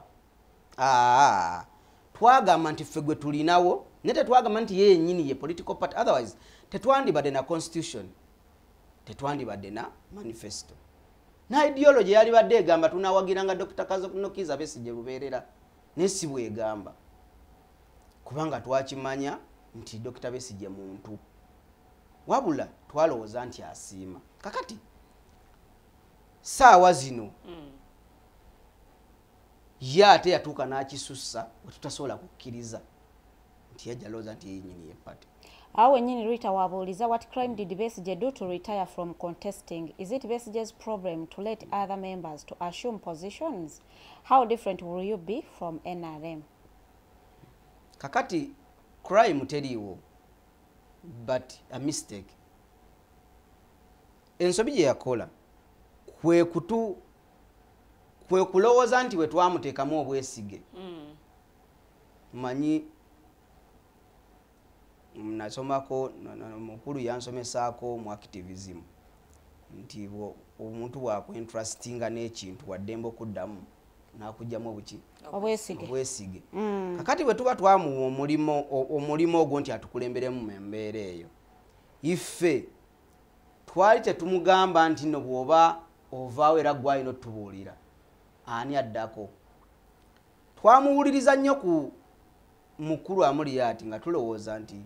aa twagamba nti ffe gwe tulinawo naye tetwagamba nti ye yennyini ye political party otherwise tetwandibadde na constitution tetwandibadde na manifesto na ideology yali badde egamba tunawagiranga Doctor Kano Kizza Besigye lubeerera nesi bwegamba kubanga twakimanya nti Doctor Besigye muntu wabula twalowooza nti asiima kakati saawa zino mm. ye ate yatuuka n'akisussa wetutasobola kukkiriza nti yajja lowooza nti yenyini ye party awo nyini Rita wabuuliza what crime did Besigye do to retire from contesting? Is it Besigye's problem to let other members to assume positions? How different will you be from N R M? Kakati crime teriiwo but a mistake. Ensobi gye yakola kwe kutu kwe kulowooza nti we twamuteekamu obwesige mm. manyi nasomako mukulu yansomesaako mu activism nti omuntu bwakwentrustinga n'ekintu waddembe okuddamu nakugyamu obuki obwesige obwesige mm. kakati bwe tuba twamuwa omulimo omulimo ogwo nti atukulemberemu mu mbeera eyo ife twali tetumugamba nti no bw'oba ovaawo era gwalina otubuulira ani addako twamuwuliriza nnyo ku mukulu amuli ati nga tulowooza nti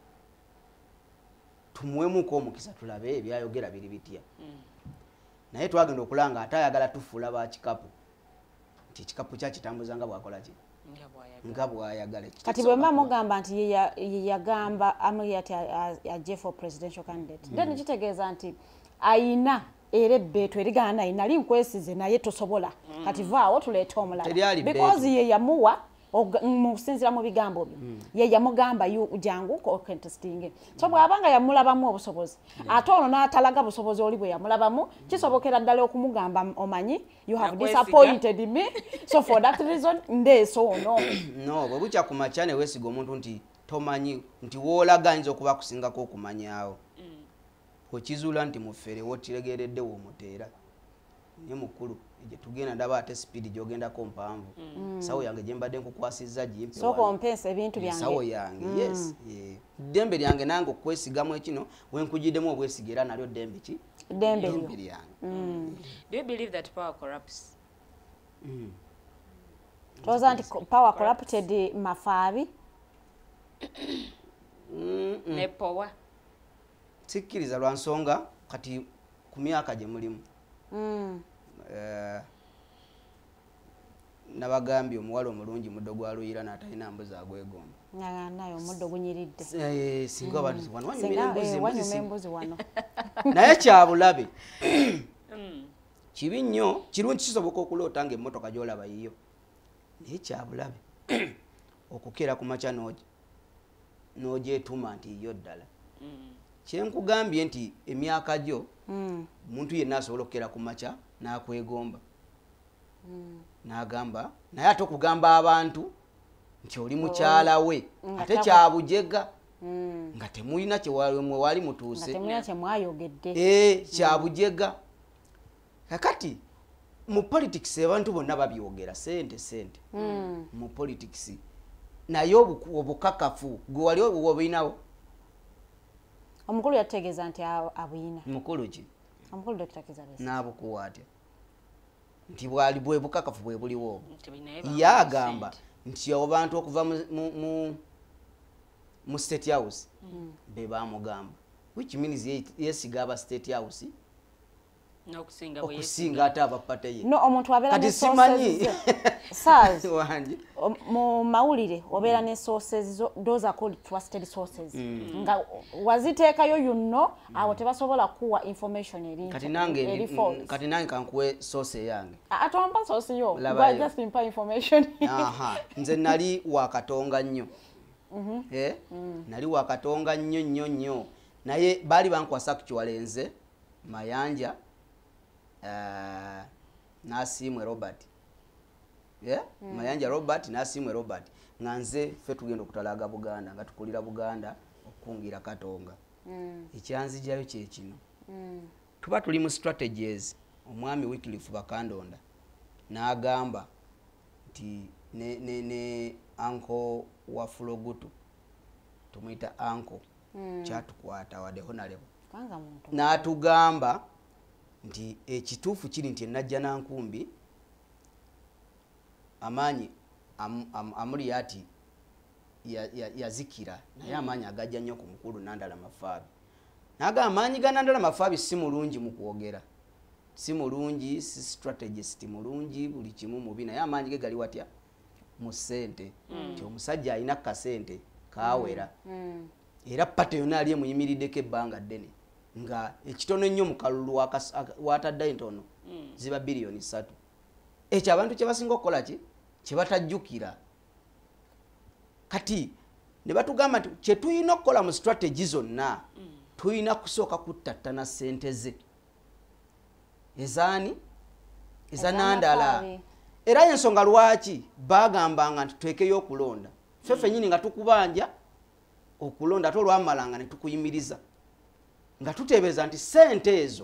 tumuwemuko omukisa tulabe ebyayogera biri bitya mm. naye twagenda okulanga ate ayagala tufuula ba kikapu nti ekikapu kyakitambuza nga bwakola ki nga bwayagala kati bwe mma mugamba nti ye yagamba amuli ati ajje for presidential candidate mm. then kitegeeza nti ayina era ebbeetu erigana naye nali nkwesize naye tosobola mm. kati vaawo tuleete omulala because ye yamuwa musinzira mu bigambo byo mm. ye yamugamba jangu contesting so bw'abanga yamulabamu obusobozi yeah. ate ono n'atalaga busobozi oli bwe yamulabamu kisobokera ddala okumugamba omanyi you have disappointed me so for that reason ndeeso ono no bwe bukya ku makya ne weesiga omuntu nti tomanyi nti woolaga ayinza okuba kusingako okumanyaawo mm. okizuula nti mufere wotiregeredde womuteera ne mukulu je tugenda ndaba ate speed gyogendako mpanvu mm. sawo yange gye mbadde nkukwasizza jimpi so kompensa ebintu byange sawo yange mm. yes yeah. dembe lyange nange okwesigamu ekino wenkujiddemu obwesige era nalyo dembe ki dembe lyange mm. do you believe that power corrupts mm. toza nti power corrupted Mafabi mm -mm. ne power sikkiriza lwa nsonga kati ku myaka gye mulimu mm. uh, nabagambye omuwala omulungi muddo gwa luyira n'atalina mbuzi agwegomba nayo omuddo gunyiridde eh, singa abantu mm. wano wanyuma embuzi wano naye kyabulabe kibi nnyo kirungi kisoboka okuloota nga emmotoka gy'olaba yiyo naye kyabulabe okukeera ku makya n'ogyetuma nti yiyo ddala kyenkugambye nti emyaka gyo omuntu yenna asobola okukeera ku makya n'akwegomba n'agamba naye ate okugamba abantu nti oli mukyala we ate kyabujega nga temulina kyemwe wali mutuuse kyabujega kakati mu politics abantu bonna babyogera sente sente mu politics naye obukakafu gwe wali obuyinawo omukulu yategeeza nti abuyina mukulu ki omukulu Doctor Kizza Besigye n'abukuwa atya nti bwali bwe bukakafu bwe buliwo obwo yagamba nti abo bantu okuva mu mu state house be bamugamba which means yesiga aba state house okusinga ate abapate ye no omuntu abeera ne sources saz mu mawulire obeera ne sources those are called trusted sources nga waziteekayo you know awo tebasobola kuwa information eri kati nange kati nange kankuwe source yange atomba source yo but just impa information aha nze nali wakatonga nnyo eh nali wakatonga nnyo nnyo nnyo naye bali bankwasa kuchwalenze mayanja Uh, nasimwe Robert yeah mm. Mayanja Robert nasimwe Robert nganze fe tugenda okutalaga Buganda nga tukulira Buganda okungira Katonga mm. ekyanzijayo kye kino mm. tuba tuli mu strategies omwami Wycliffe Bakandonda n'agamba nti ne ne ne anko wa Fulogutu tumuyita anko mm. kyatukwata wade honalebo kanga muntu n'atugamba nti ekituufu kiri nti najja nankumbi amaanyi am, am, amuli ati yazikira ya, ya naye amaanyi agajja nnyo ku mukulu Nandala Mafaabi naga amaanyi ga Nandala Mafaabi si mulungi mu kwogera si mulungi si strategist mulungi buli kimu mubi naye amaanyi ge gali watya mu ssente nti omusajja alina kasente kaawera era pate yonna ali emuyimiriddeko ebbanga ddene nga ekitono nnyo mu kalulu watadda entono ziba biliyoni ssatu ekyo abantu kye basinga okukola ki kye batajjukira kati ne batugamba nti kye tulina okukola mu strategy zonna tulina kusooka kuttattana ssente ze ezaani eza Nandala era ensonga lwaki bagambanga nti twekeyo okulonda ffe ffennyini nga tukubanja okulonda ate olwamalanga ne tukuyimiriza nga tuteebeza nti sente ezo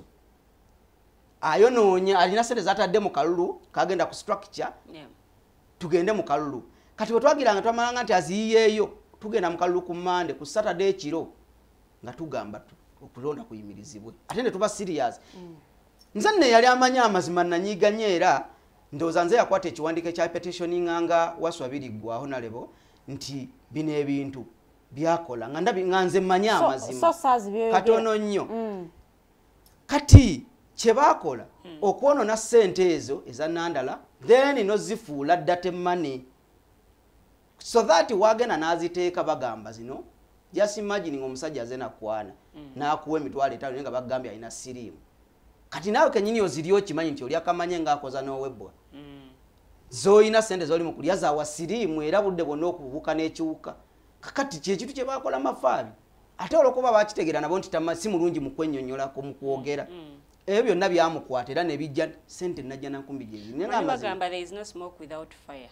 ayonoonya alina sente zatadde mu kalulu kagenda ku structure yeah. tugende mu kalulu kati bwe twagiranga twamalanga nti aziyiyeeyo tugenda mu kalulu ku Mande ku Saturday ekiro nga tugamba okulonda kuyimirizibwe ate ne tuba serious mm. nze nne yali amanya amazima nanyiiganye era ndowooza nze yakwata ekiwandiiko ekya petitioninganga Waswabiriggwaho nalebo nti bino ebintu byakola nga ndabi nganze manya amazima so, katono nnyo mm. kati kye bakola mm. okwonona ssente ezo eza Nandala then nozifuula date money so that wagena naziteeka bagamba zino just imagine omusajja azena kwana mm. nakuwa emitwalo etaano nga bagambye alina sirimu kati nawe kenyini oziriyo kimanyi nti oli akamanye ng'akoza n'owebwa mm. zoyina ssente zoli mu kulya za wasirimu era budde bwonna okubuuka n'ekiwuka kakati kye kitu kye bakola Mafaabi ate olwokuba bakitegeera nabo nti si mulungi mu kwennyonnyolako mu kwogera mm. ebyo byonna byamukwata era ne bijja ssente najja nankumbi gyezi bagamba there is no smoke without fire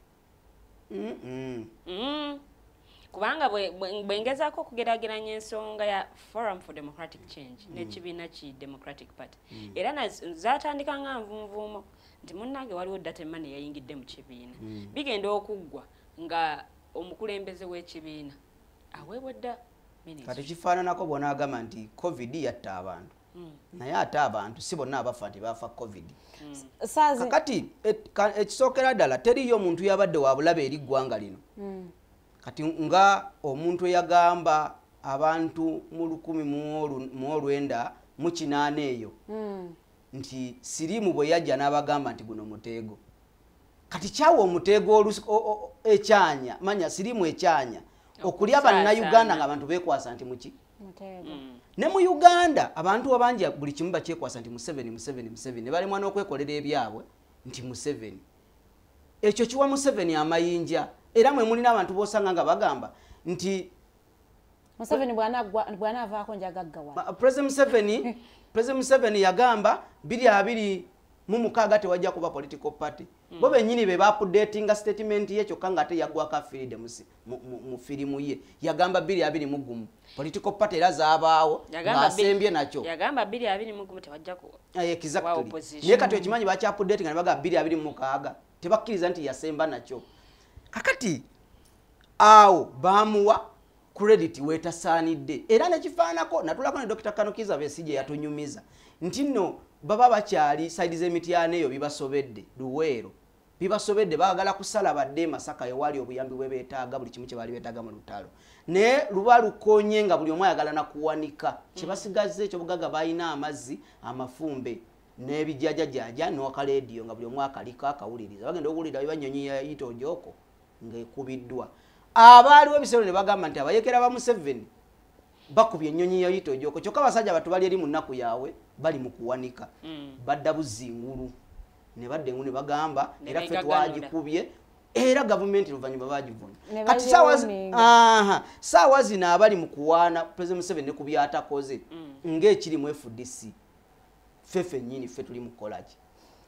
mm -mm. mm. kubanga bwengezaako okugeraageranya ensonga ya Forum for Democratic Change mm. n'ekibiina ki Democratic Party mm. era zatandika nga nvunvuumo nti munnange waliwo date money yayingidde mu kibiina mm. bigenda okuggwa nga omukulembeze w'ekibiina aweebwa dda ministry kati kifaananako bw'onaagamba nti covid yatta abantu mm. naye ate abantu si bonna abafa nti baafa covid mm. kakati ekisookera ddala teriyo omuntu yabadde wa bulabe eri ggwanga lino mm. kati nga omuntu eyagamba abantu mu lukumi mu olwenda mu kinaana eyo mm. nti Sirimu bwe yajja n'abagamba nti guno muteego kati kyawa omuteego ekyanya manya Sirimu ekyanya okulya bannayuganda ng'abantu beekwasa nti muki muteego ne mu Uganda abantu abangi buli kimu bakyekwasa nti Museveni Museveni Museveni ne balemwa n'okwekolera ebyabwe nti Museveni ekyo kiwa Museveni amayinja era mwe mulina abantu bosanga nga bagamba nti Museveni bwana bwana avaako njagaggawa President Museveni President Museveni yagamba biri abiri mu mukaaga tewajja kuba political party mm. bo bennyini be ba-updatinga statement ye kyokka nga ate yaggwako affiliate mu, mu, mu firimu ye yagamba biri abiri mu gumu political party era zaabaawo ng'asembye nakyo yagamba biri abiri mu gumu tewajja ku exactly naye kati ekimanyi bakya-updatinga ne bagamba biri abiri mu mukaaga tebakkiriza nti yasemba nakyo kakati awo baamuwa credit wetasaanidde era nekifaanako natulako ne Dokita Kanukiza Besigye yatunyumiza nti nno baba bakyali side z'emityana eyo bibasobedde Luweero bibasobedde baagala kusala badde Masaka ewali obuyambi bwe beetaaga buli kimu kye baali beetaaga mu lutalo ne luba lukonye nga buli omu ayagala nakuwanika kye basigaze ekyo bugaga balina amazzi amafumbe n'ebijjajajaja n'akalediyo nga buli omu akaliko akawuliriza bagenda okuwulira bibanyonyi yayita Ojoko ng'ekubiddwa abaaliwo ebiseera ne bagamba nti abayekera ba Museveni bakubye ennyonyi yayita Ojoko kyokka abasajja batu bali eri mu nnaku yaabwe bali mu kuwanika mm. badda buzingulu ne badde ngu ne bagamba era ffe twagikubye era gavumenti luvannyuma bagivuna kati saawa saawa zino abali mu kuwaana President Museveni ne ku byatakoze mm. ng'ekiri mu F D C ffe ffennyini ffe tuli mu kukolaki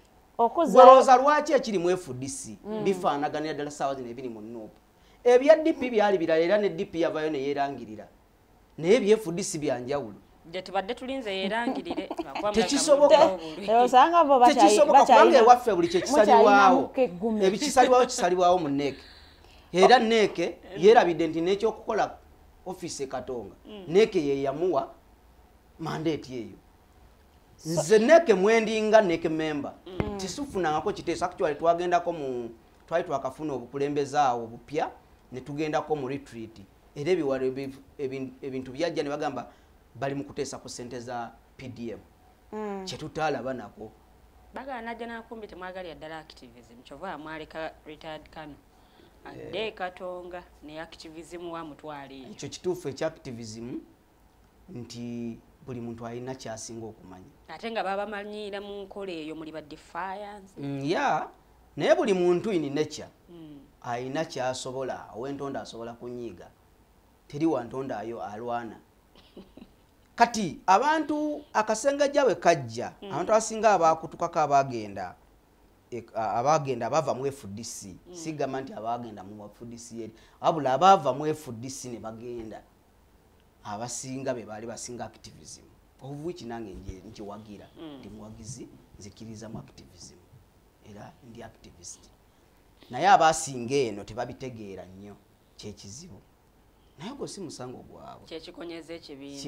okuza lwaki ekiri mu F D C mm. bifaanaganira ddala saawa zino ebiri mu Nuupu ebya D P byali birala era ne D P yavayo ne yeerangirira naye ebya F D C byanjawulo je tubadde tulinze yeerangirire tekisoboka osanga bo bachayi bachayi ewaffe buli kye kisaliwaawo ebikisaliwaawo kisaliwaawo mu neeke era neeke yeerabidde nti n'ekyokukola office Katonga neeke ye yamuwa mandate eyo nze neeke mwendinga neeke member tisufunangako kiteeso actually twagendako mu twali twakafuna obukulembeze awo obupya ne tugendako mu retreat era ebiwalo ebintu byajja ne bagamba bali mu kuteesa ku ssente za P D M mm. kye tutaalaba nako bagala najja nakumbi temwagalya ddala activism kyova amwaleka retired Kano adde yeah. Katonga ne activism wa mutwali ekyo kituufu ekya activism nti buli muntu alina kyasinga okumanya ate nga baba manyira mu nkola eyo muli ba defiance mm, yeah. naye buli muntu ini nature mm. alina kyasobola owentonda asobola kunyiiga teri wantonda ayo alwana kati abantu akasengajja bwe kajja mm. abantu abasinga abakutukako abagenda e, abagenda bava mu F D C mm. sigamba nti abagenda mu F D C eri abula abava mu F D C ne bagenda abasinga be bali basinga activism of which nange nje nkiwagira mm. ndi muwagizi nzikiriza mu activism era ndi activist naye abasinga eno tebabitegeera nnyo kyekizibu naye gwe si musango gwabwe kyekikonyeza ekibiina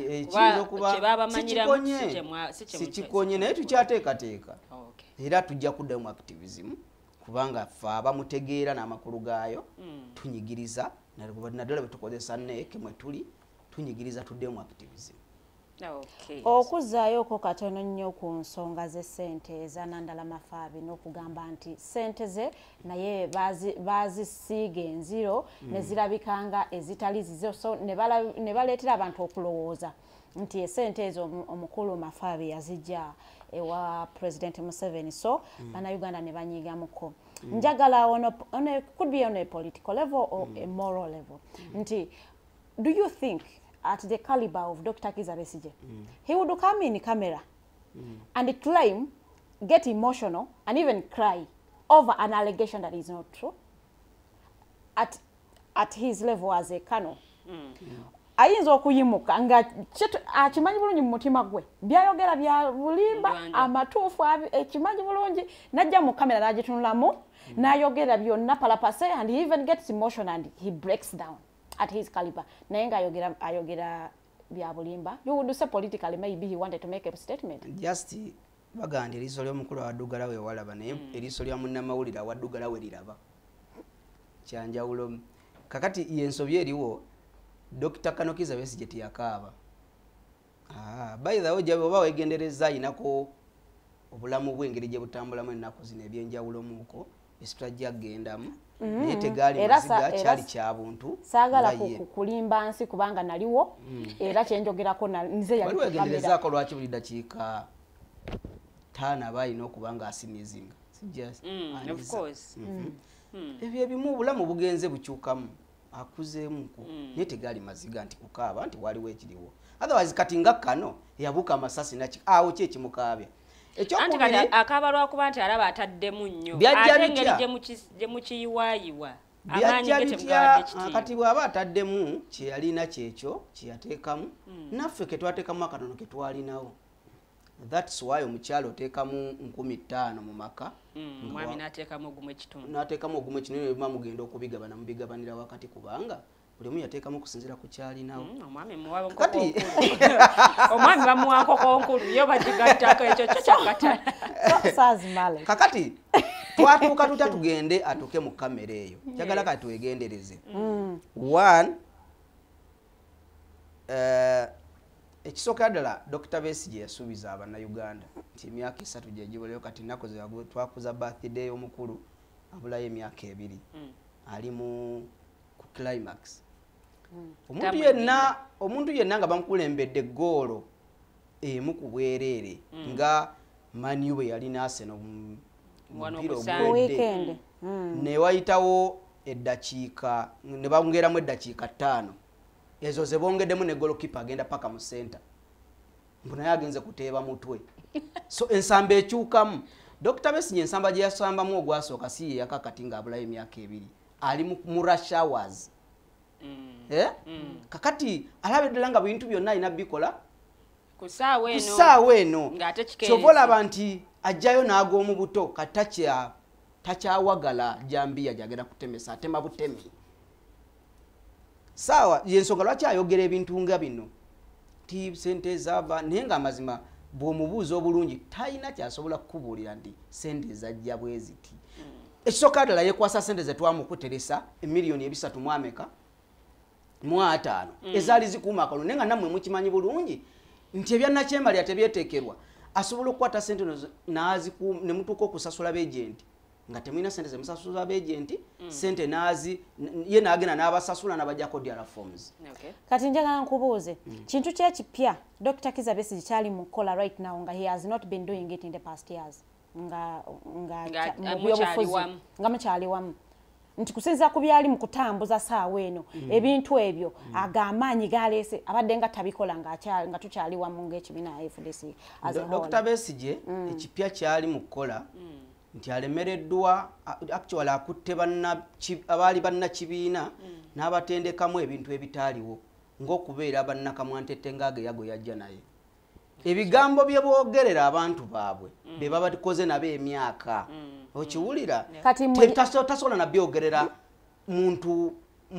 sikikonye naye tukyateekateeka era tujja kuddayo mu activism kubanga ffe abamutegeera n'amakulu gaayo mm. tunyigiriza naddala bwe tukozesa neeke mwe tuli tunyigiriza tuddeyo mu activism. Okay. Okuzzaayo katono nnyo ku nsonga z'essente eza Nandala Mafaabi n'okugamba nti ssente ze naye baazisiiga enziro mm. ne zirabikanga ezitali zizo so ne baleetera abantu okulowooza nti essente ezo omukulu Mafaabi yazijja ewa President Museveni so mm. bannayuganda ne banyiigamuko mm. njagala ono, ono could be on a political level or mm. a moral level mm. nti do you think at the caliber of Doctor Kizza Besigye, mm. he would come in camera mm. and claim, get emotional, and even cry over an allegation that is not true at at his level as a Kano. Mm. Ayinza okuyimuka nga akimanyi bulungi mu mutima gwe byayogera bya bulimba amatuufu ekimanyi bulungi najja mu kamera nagitunulamu mm. nayogera byonna palapase and he even gets emotional and he breaks down at his caliber. Nayenga ayogera ayogera bya bulimba. You would say politically maybe he wanted to make a statement. Just bagande eriso lyo mukulu awadugala we walaba naye mm. eriso lya munnamawulira awadugala we liraba. Kyanjawulo kakati yensobye eriwo Doctor Kanokiza Besigye tiyakaaba. Ah, by the way jabe oba wegendereza inako obulamu bw'engeri gye butambulamu ennaku zino ebyenjawulo muko esitajja gendamu naye tegaali maziga kyali kya buntu saagala kulimba nsi kubanga naliwo era kyenjogerako nze yali wegenderezaako lwaki buli dakiika taano aba alina okuba nga asinizinga of course ebyo ebimu obulamu bugenze bukyukamu akuzeemuku naye tegaali maziga nti kukaaba nti waliwo ekiriwo otherwise kati nga kano yabuka amasasi naki awo ki ekimukaabya anti kati akaaba lwakuba nti alaba ataddemu nnyo ate engeri gye mukiyiwaayiwa amaanyi ge temugawadde kitiibwa kati bw'aba ataddemu kye yalina kyekyo kye yateekamu naffe ke twateekamu akatono ke twalinawo that's why omukyalo oteekamu nkumi ttaano mu maka mwami n'ateekamu ogumu ekitundu n'ateekamu ogumu ekitundu ne bima mugenda okubigabana mubigabanira wakati kubanga buli omu yateekamu okusinziira ku kyalinawo kati omwami bamuwa nkokonkulu yo bagigattako ekyo kyo kyakatala kakati twatuuka tutya tugende atuuke mu kamera eyo kyagala kati twegendereze one ekisooka ddala Doctor Besigye yasuubiza abannayuganda nti emyaka esatu gye giweleyo kati nnaku ze twakuza birthday y'omukulu abulayo emyaka ebiri ali mu ku climax omuntu yenna omuntu yenna nga bamukulembedde goolo emu ku bwereere nga Manu bwe yali n'Arsenal mupiira ogw'edde ne wayitawo eddakiika ne bongeramu eddakiika ttaano ezo ze bongeddemu ne goalkeeper agenda paka mu center mbu naye agenze kuteeba mutwe so ensamba ekyukamu Doctor Besigye ensamba gye yasambamu ogwasooka si ye yakakati ng'abulayo emyaka ebiri ali mu rush hours eh kakati alabe ddala nga bintu byonna alina bikola kusaawa eno kusaawa eno ng'ate kikeerezi kyobola banti ajjayo n'ag'omu buto katachya takyawagala jambiya gyagenda kutemesa atema butemi sawa yensonga lwaki ayogera ebintu nga bino ti sente zava naye nga amazima bw'omubuuza obulungi talina kyasobola kukubuulira nti sente zajja bweziti ekisooka ddala yekwasa sente ze twamukuteresa emiliyoni ebisatu mu ameka mu ataano ezaali zikuuma akalulu naye nga nammwe mukimanyi bulungi nti ebyannakyembalya tebyeteekerwa asobola okukwata sente ne mutuuka okusasula beejenti nga temulina sente zemusasula beejenti sente naazi ye naagenda n'abasasula n'abajjako diara forms kati njagala nkubuuze kintu kyekipya Doctor Kizza Besigye kyali mu kola right now nga he has not been doing it in the past years nga nga nga mukyali wamu nti kusinziira ku byali mu kutambuza saawa eno ebintu ebyo ag'amaanyi galeese abadde nga tabikola nga tukyali wamu ng'ekibiina F D C. Doctor Besigye ekipya kyali mu kukola nti alemereddwa actually akutte abaali bannakibiina n'abatendekamu ebintu ebitaaliwo ng'okubeera bannakamwantette ng'age yago yajja naye ebigambo bye boogerera abantu baabwe be baba bakoze nabo emyaka okiwulira tasobola nabyogerera muntu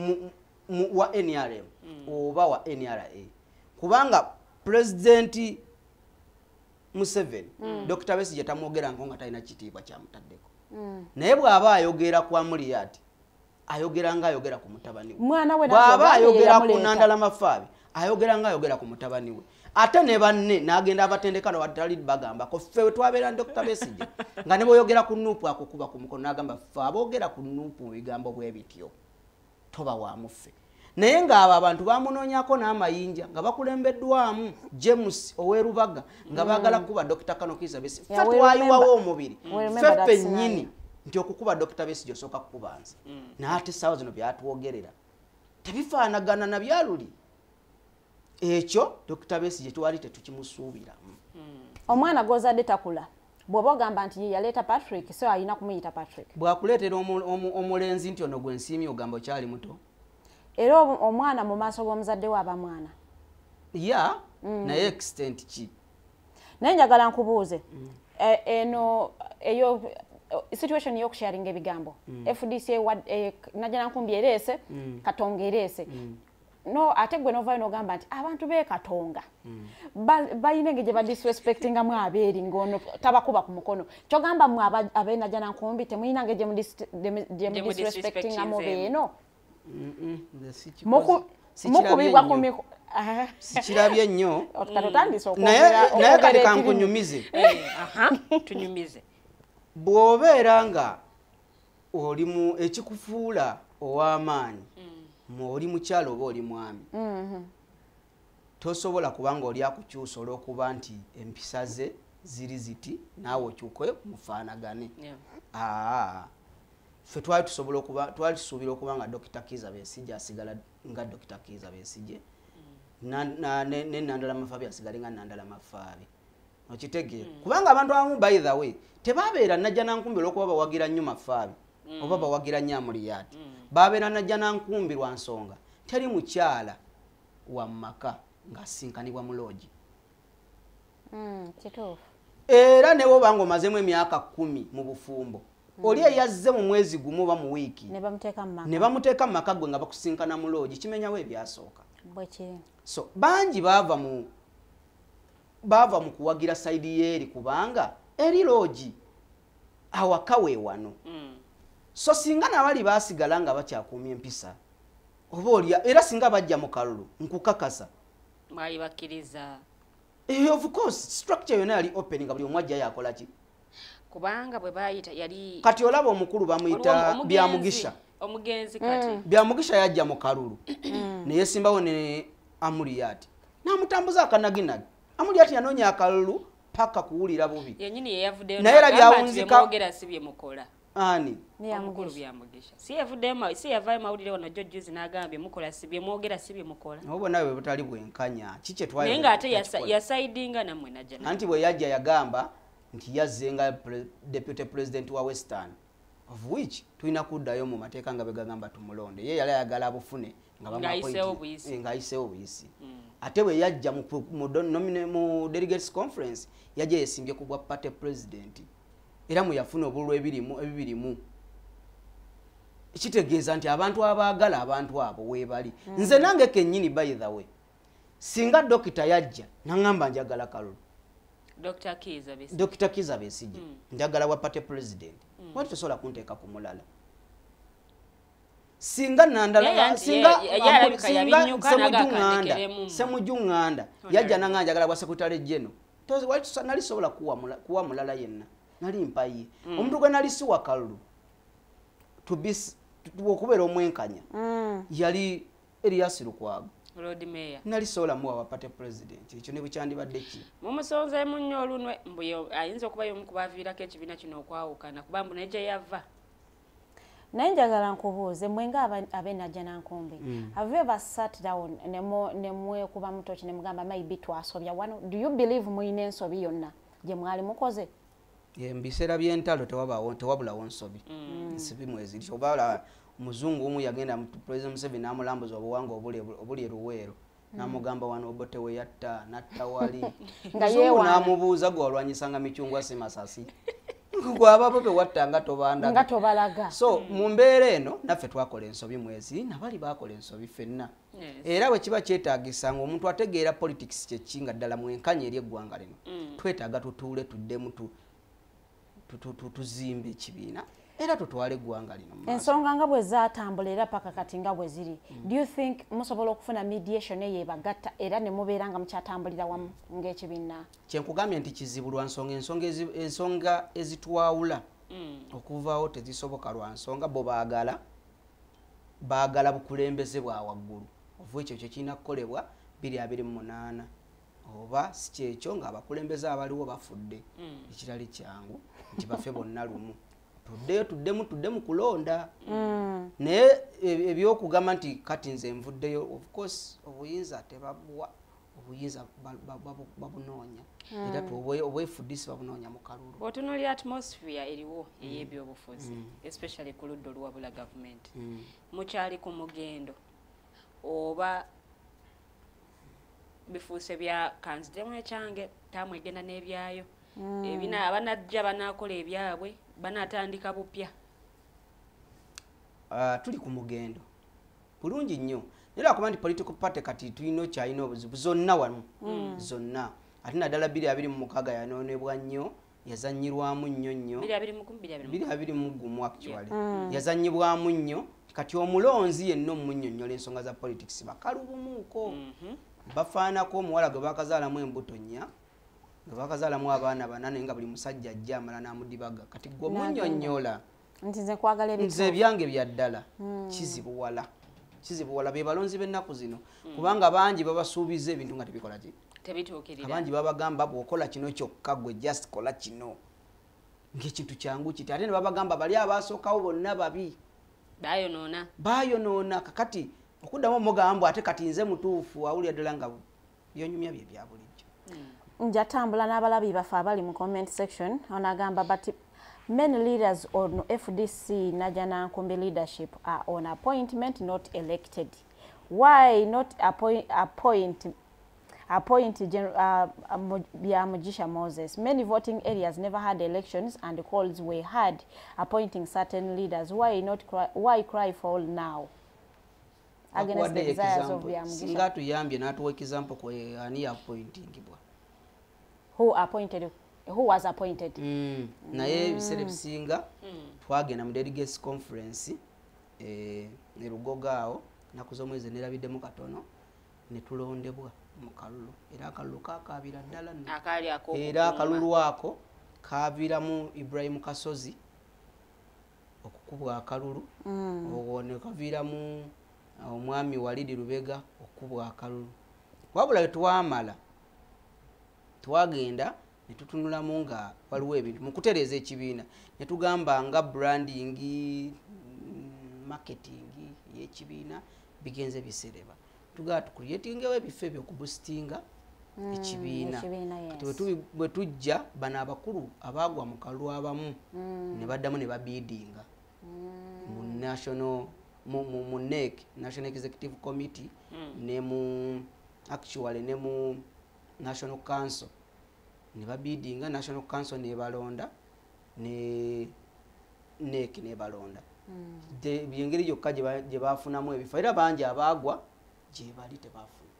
wa N R M oba wa N R A kubanga President Museveni Doctor Besigye tamwogeranga nga talina kitiibwa kyamutaddeko naye bw'aba ayogera kwa Muliat ayogera nga ayogera ku mutabani we bw'aba ayogera ku Nandala Mafaabi ayogera nga ayogera ku mutabani we ate ne banne n'agenda abatendekano batali bagamba ko ffe twabeera Doctor Besigye nga ne boyogera ku nuupu akukuba ku mukono n'agamba ffe aboogera ku nuupu mu bigambo bwe bityo toba wa muffe naye ng'abo abantu bamunoonyako n'amayinja nga bakulembeddwamu James Owerubaga nga baagala kuba Doctor Kano Kizza Besigye ffe twayiwawo omubiri ffe ffennyini nti okukuba Doctor Besigye osooka kukubanza n'ate essaawa zino byatwogerera tebifaanagana na byaluli ekyo Doctor Besigye twali tetukimusuubiramu omwana gozadde takula bw'oba ogamba nti yaleeta Patrick so alina kumuyita Patrick bw'akuleetera omulenzi nti ono gwe nsiimi ogamba okyali muto era omwana mu maaso g'omuzadde we aba mwana ya naye extent ki naye njagala nkubuuze eno eyo situation y'okusharinga ebigambo F D C najja nankumbi ereese Katonga ereese no ate gwe novayo n'ogamba nti abantu b'e Katonga balina engeri gye badisrespectinga mu abeeri ng'ono tabakuba ku mukono kyogamba mu ab'e najja nankumbi temulina engeri gye mudisrespectinga mu beeno mukubibwa ku miku sikirabye nnyo otukatotandisa naye kati kankunyumize tunyumize bw'obeera nga oli mu ekikufuula ow'amaanyi oli mukyalo oba oli mwami tosobola kubanga oli akukyusa olw'okuba nti empisa ze ziri ziti naawe okyuke mufaanagane ffe twali tusobola okuba twali tusuubira okuba nga Dokita Kizza Besigye asigala nga Dokita Kizza Besigye ne Nandala Mafaabi asigale nga Nandala Mafaabi okitegeera kubanga abantu abamu by the way tebabeera najja nankumbi olw'okuba bawagira nnyo Mafaabi oba bawagira nnyo Amuriat babeera najja nankumbi lwa nsonga teri mukyala wa maka ng'asinkanibwa mu loogi era ne bw'oba ng'omazemu emyaka kumi mu bufumbo oli eyazze mu mwezi gumu oba mu wiiki ne bamuteeka mu maka gwe nga bakusinkana mu loogi kimenyawo ebyasooka so bangi baava mu baava mu kuwagira sayidi yeeri kubanga eri loogi awaka we wano so singa nabali baasigala nga bakyakuumya empisa oba olya era singa bajja mu kalulu nkukakasa mwali bakkiriza of course structure yonna yali open nga buli omu ajja yakola ki kubanga bwe bayita yali kati olaba omukulu bamuyita Byamugisha omugenzi kati Byamugisha yajja mu kalulu ne yesimbawo ne Amuriat namutambuza akanaginagi Amuriat yanoonya akalulu paka kuwulira bubi yenyini yeyavuddeyo naye era byawunzika mwogera si bye mukola ani omukulu Byamugisha si yavuddeyo si yavaayo mawulire wano jjojjuzi n'agambye mukola si bye mwogera si bye mukola obwo nawe butali bwenkanya kikye twayo naye ng'ate yasaidinga nammwe najja anti bwe yajja yagamba nti yazze nga deputy president wa Western of which tulina kuddayo mu mateeka nga begagamba tumulonde ye yali ayagala abufune ng'ayiseewo buyisi ate bwe yajja mu delegates conference yajja yesimbye ku bwa party president era mu yafuna obululu ebibirimu ekitegeeza nti abantu abaagala abantu abo weebali nze nange kennyini by the way singa dokita yajja naŋŋamba njagala kalulu Doctor Kizza Besigye Doctor Kizza Besigye njagala wa party president wali tosobola kunteeka ku mulala singa Nandala singa semujunganda semujunganda yajja nanga njagala bwa secretary general tozi wali nali sobola kuwa mulala yenna nali mpaye omuntu gwe nali si wa kalulu to be okubeera omwenkanya yali Elias Lukwago Lord Mayor nali sobola muwa wa party president ekyo ne bukyandibadde ki mumusonze munnyo olunwe mbuyo ayinza okuba y'omu ku baaviirako ekibiina kino okwawukana kuba mbu nejja yava naye njagala nkubuuze mwenga ab'e Najjanankumbi have you ever sat down ne mwekuba mutoki ne mugamba maybe twasobya wano do you believe muyina ensobi yonna gye mwali mukoze mu biseera by'entalo tewabulawo nsobi ensobi mweziri oba muzungu omu yagenda President Museveni n'amulambuza obuwanga obuli eruweero n'amugamba wano obote we yatta natta wali muzungu n'amubuuza gwe walwanyisanga micungwa si masasi gwababo be watta nga tobanda nga tobalaga so mu mbeera eno naffe twakola ensobi mwezi nabali bakola ensobi ffenna era bwe kiba kyetaagisa nga omuntu ategeera politics kyeki nga ddala mwenkanya eri eggwanga lino twetaaga tutuule tuddemu tuzimbe ekibiina era tutwale eggwanga lino ensonga nga bwe zaatambula era paka kati nga bwe ziri do you think musobola okufuna mediation eyebagatta era ne mubeera nga mukyatambulira wamu ng'ekibiina kyenkugambye nti kizibu lwa nsonga ensonga ezitwawula okuvaawo tezisoboka lwa nsonga bo baagala baagala bukulembeze bwa waggulu ovu ekyo kyo kirina kukolebwa biri abiri mu munaana oba si kyekyo ng'abakulembeze abaliwo bafudde ekirali kyangu nti bafe bonna lumu tuddeyo tuddemu tuddemu kulonda naye ebyokugamba nti kati nze nvuddeyo of course obuyinza tebabuwa obuyinza babunoonya era obwefuddisi babunoonya mu kalulu otunuli atmosphere eriwo ey'ebyobufuzi especially ku ludda oluwabula gavumenti mukyali ku mugendo oba bifuuse bya kanzidemu ekyange tamwegenda n'ebyayo ebina abanajja banaakola ebyabwe banatandika bupya tuli ku mugendo bulungi nnyo naye akuba nti political party kati tulina kyalina obuzibu zonna wano zonna ate naddala bbiri abiri mu mukaaga yanoonebwa nnyo yazanyirwamu nnyo nnyo bbiri abiri mu gumu actually yazanyibwamu nnyo kati omulonzi yenna omunnyonnyola ensonga za politics bakalubumuuko bafaanako omuwala gwe bakazaalamu embuto nnya gwe bakazaalamu abaana banane nga buli musajja ajja amala n'amudibaga kati gwe omunnyonnyola nze ebyange bya ddala kizibuwala kizibuwala be balonzi b'ennaku zino kubanga bangi babasuubiza ebintu nga tebikola ki tebituukirira abangi babagamba bw'okola kino kyokka gwe just kola kino ng'ekintu kyangu kiti ate ne babagamba bali abaasookawo bonna babi bayonoona bayonoona kakati okuddamu omugamba ate kati nze mutuufu awulira ddala nga byonyumya bye bya bulijjo njatambula n'abalabi baffe abali mu comment section onagamba but many leaders on F D C Najanankumbi leadership are on appointment not elected. Why not appoint appoint appoint uh, Byamujisha Moses? Many voting areas never had elections and calls were had appointing certain leaders. Why not cry, why cry for all now? Against the desires of Byamujisha. Singa tuyambye n'atuwa example kwe ani appointing bwa. Who appointed who was appointed? Mm. Naye ebiseera ebisinga twagenda mu delegates conference eh ne Lugoga awo naku z'omwezi nerabiddemu katono ne tulondebwa mu kalulu era akalulu kaakaabira ddala akali ako era akalulu ako kaaviramu Ibrahim Kasozi okukubwa akalulu obwo ne kaaviramu omwami Walidi Lubega okukubwa akalulu wabula twamala twagenda netutunulamu nga waliwo ebintu mu kutereeza ekibiina ne tugamba nga branding marketing y'ekibiina bigenze bisereba tugaa tukuyetingewo ebifo ebyo okubusitinga ekibiina bwe tujja bano abakulu abaagwa mu kalulu abamu ne baddamu ne babiidinga mu national mu N E C National Executive Committee ne mu actually ne mu National Council ne babiidinga National Council ne balonda ne N E C ne balonda de byengeri yokka gye bafunamu ebifo era bangi abaagwa gye bali tebafuna.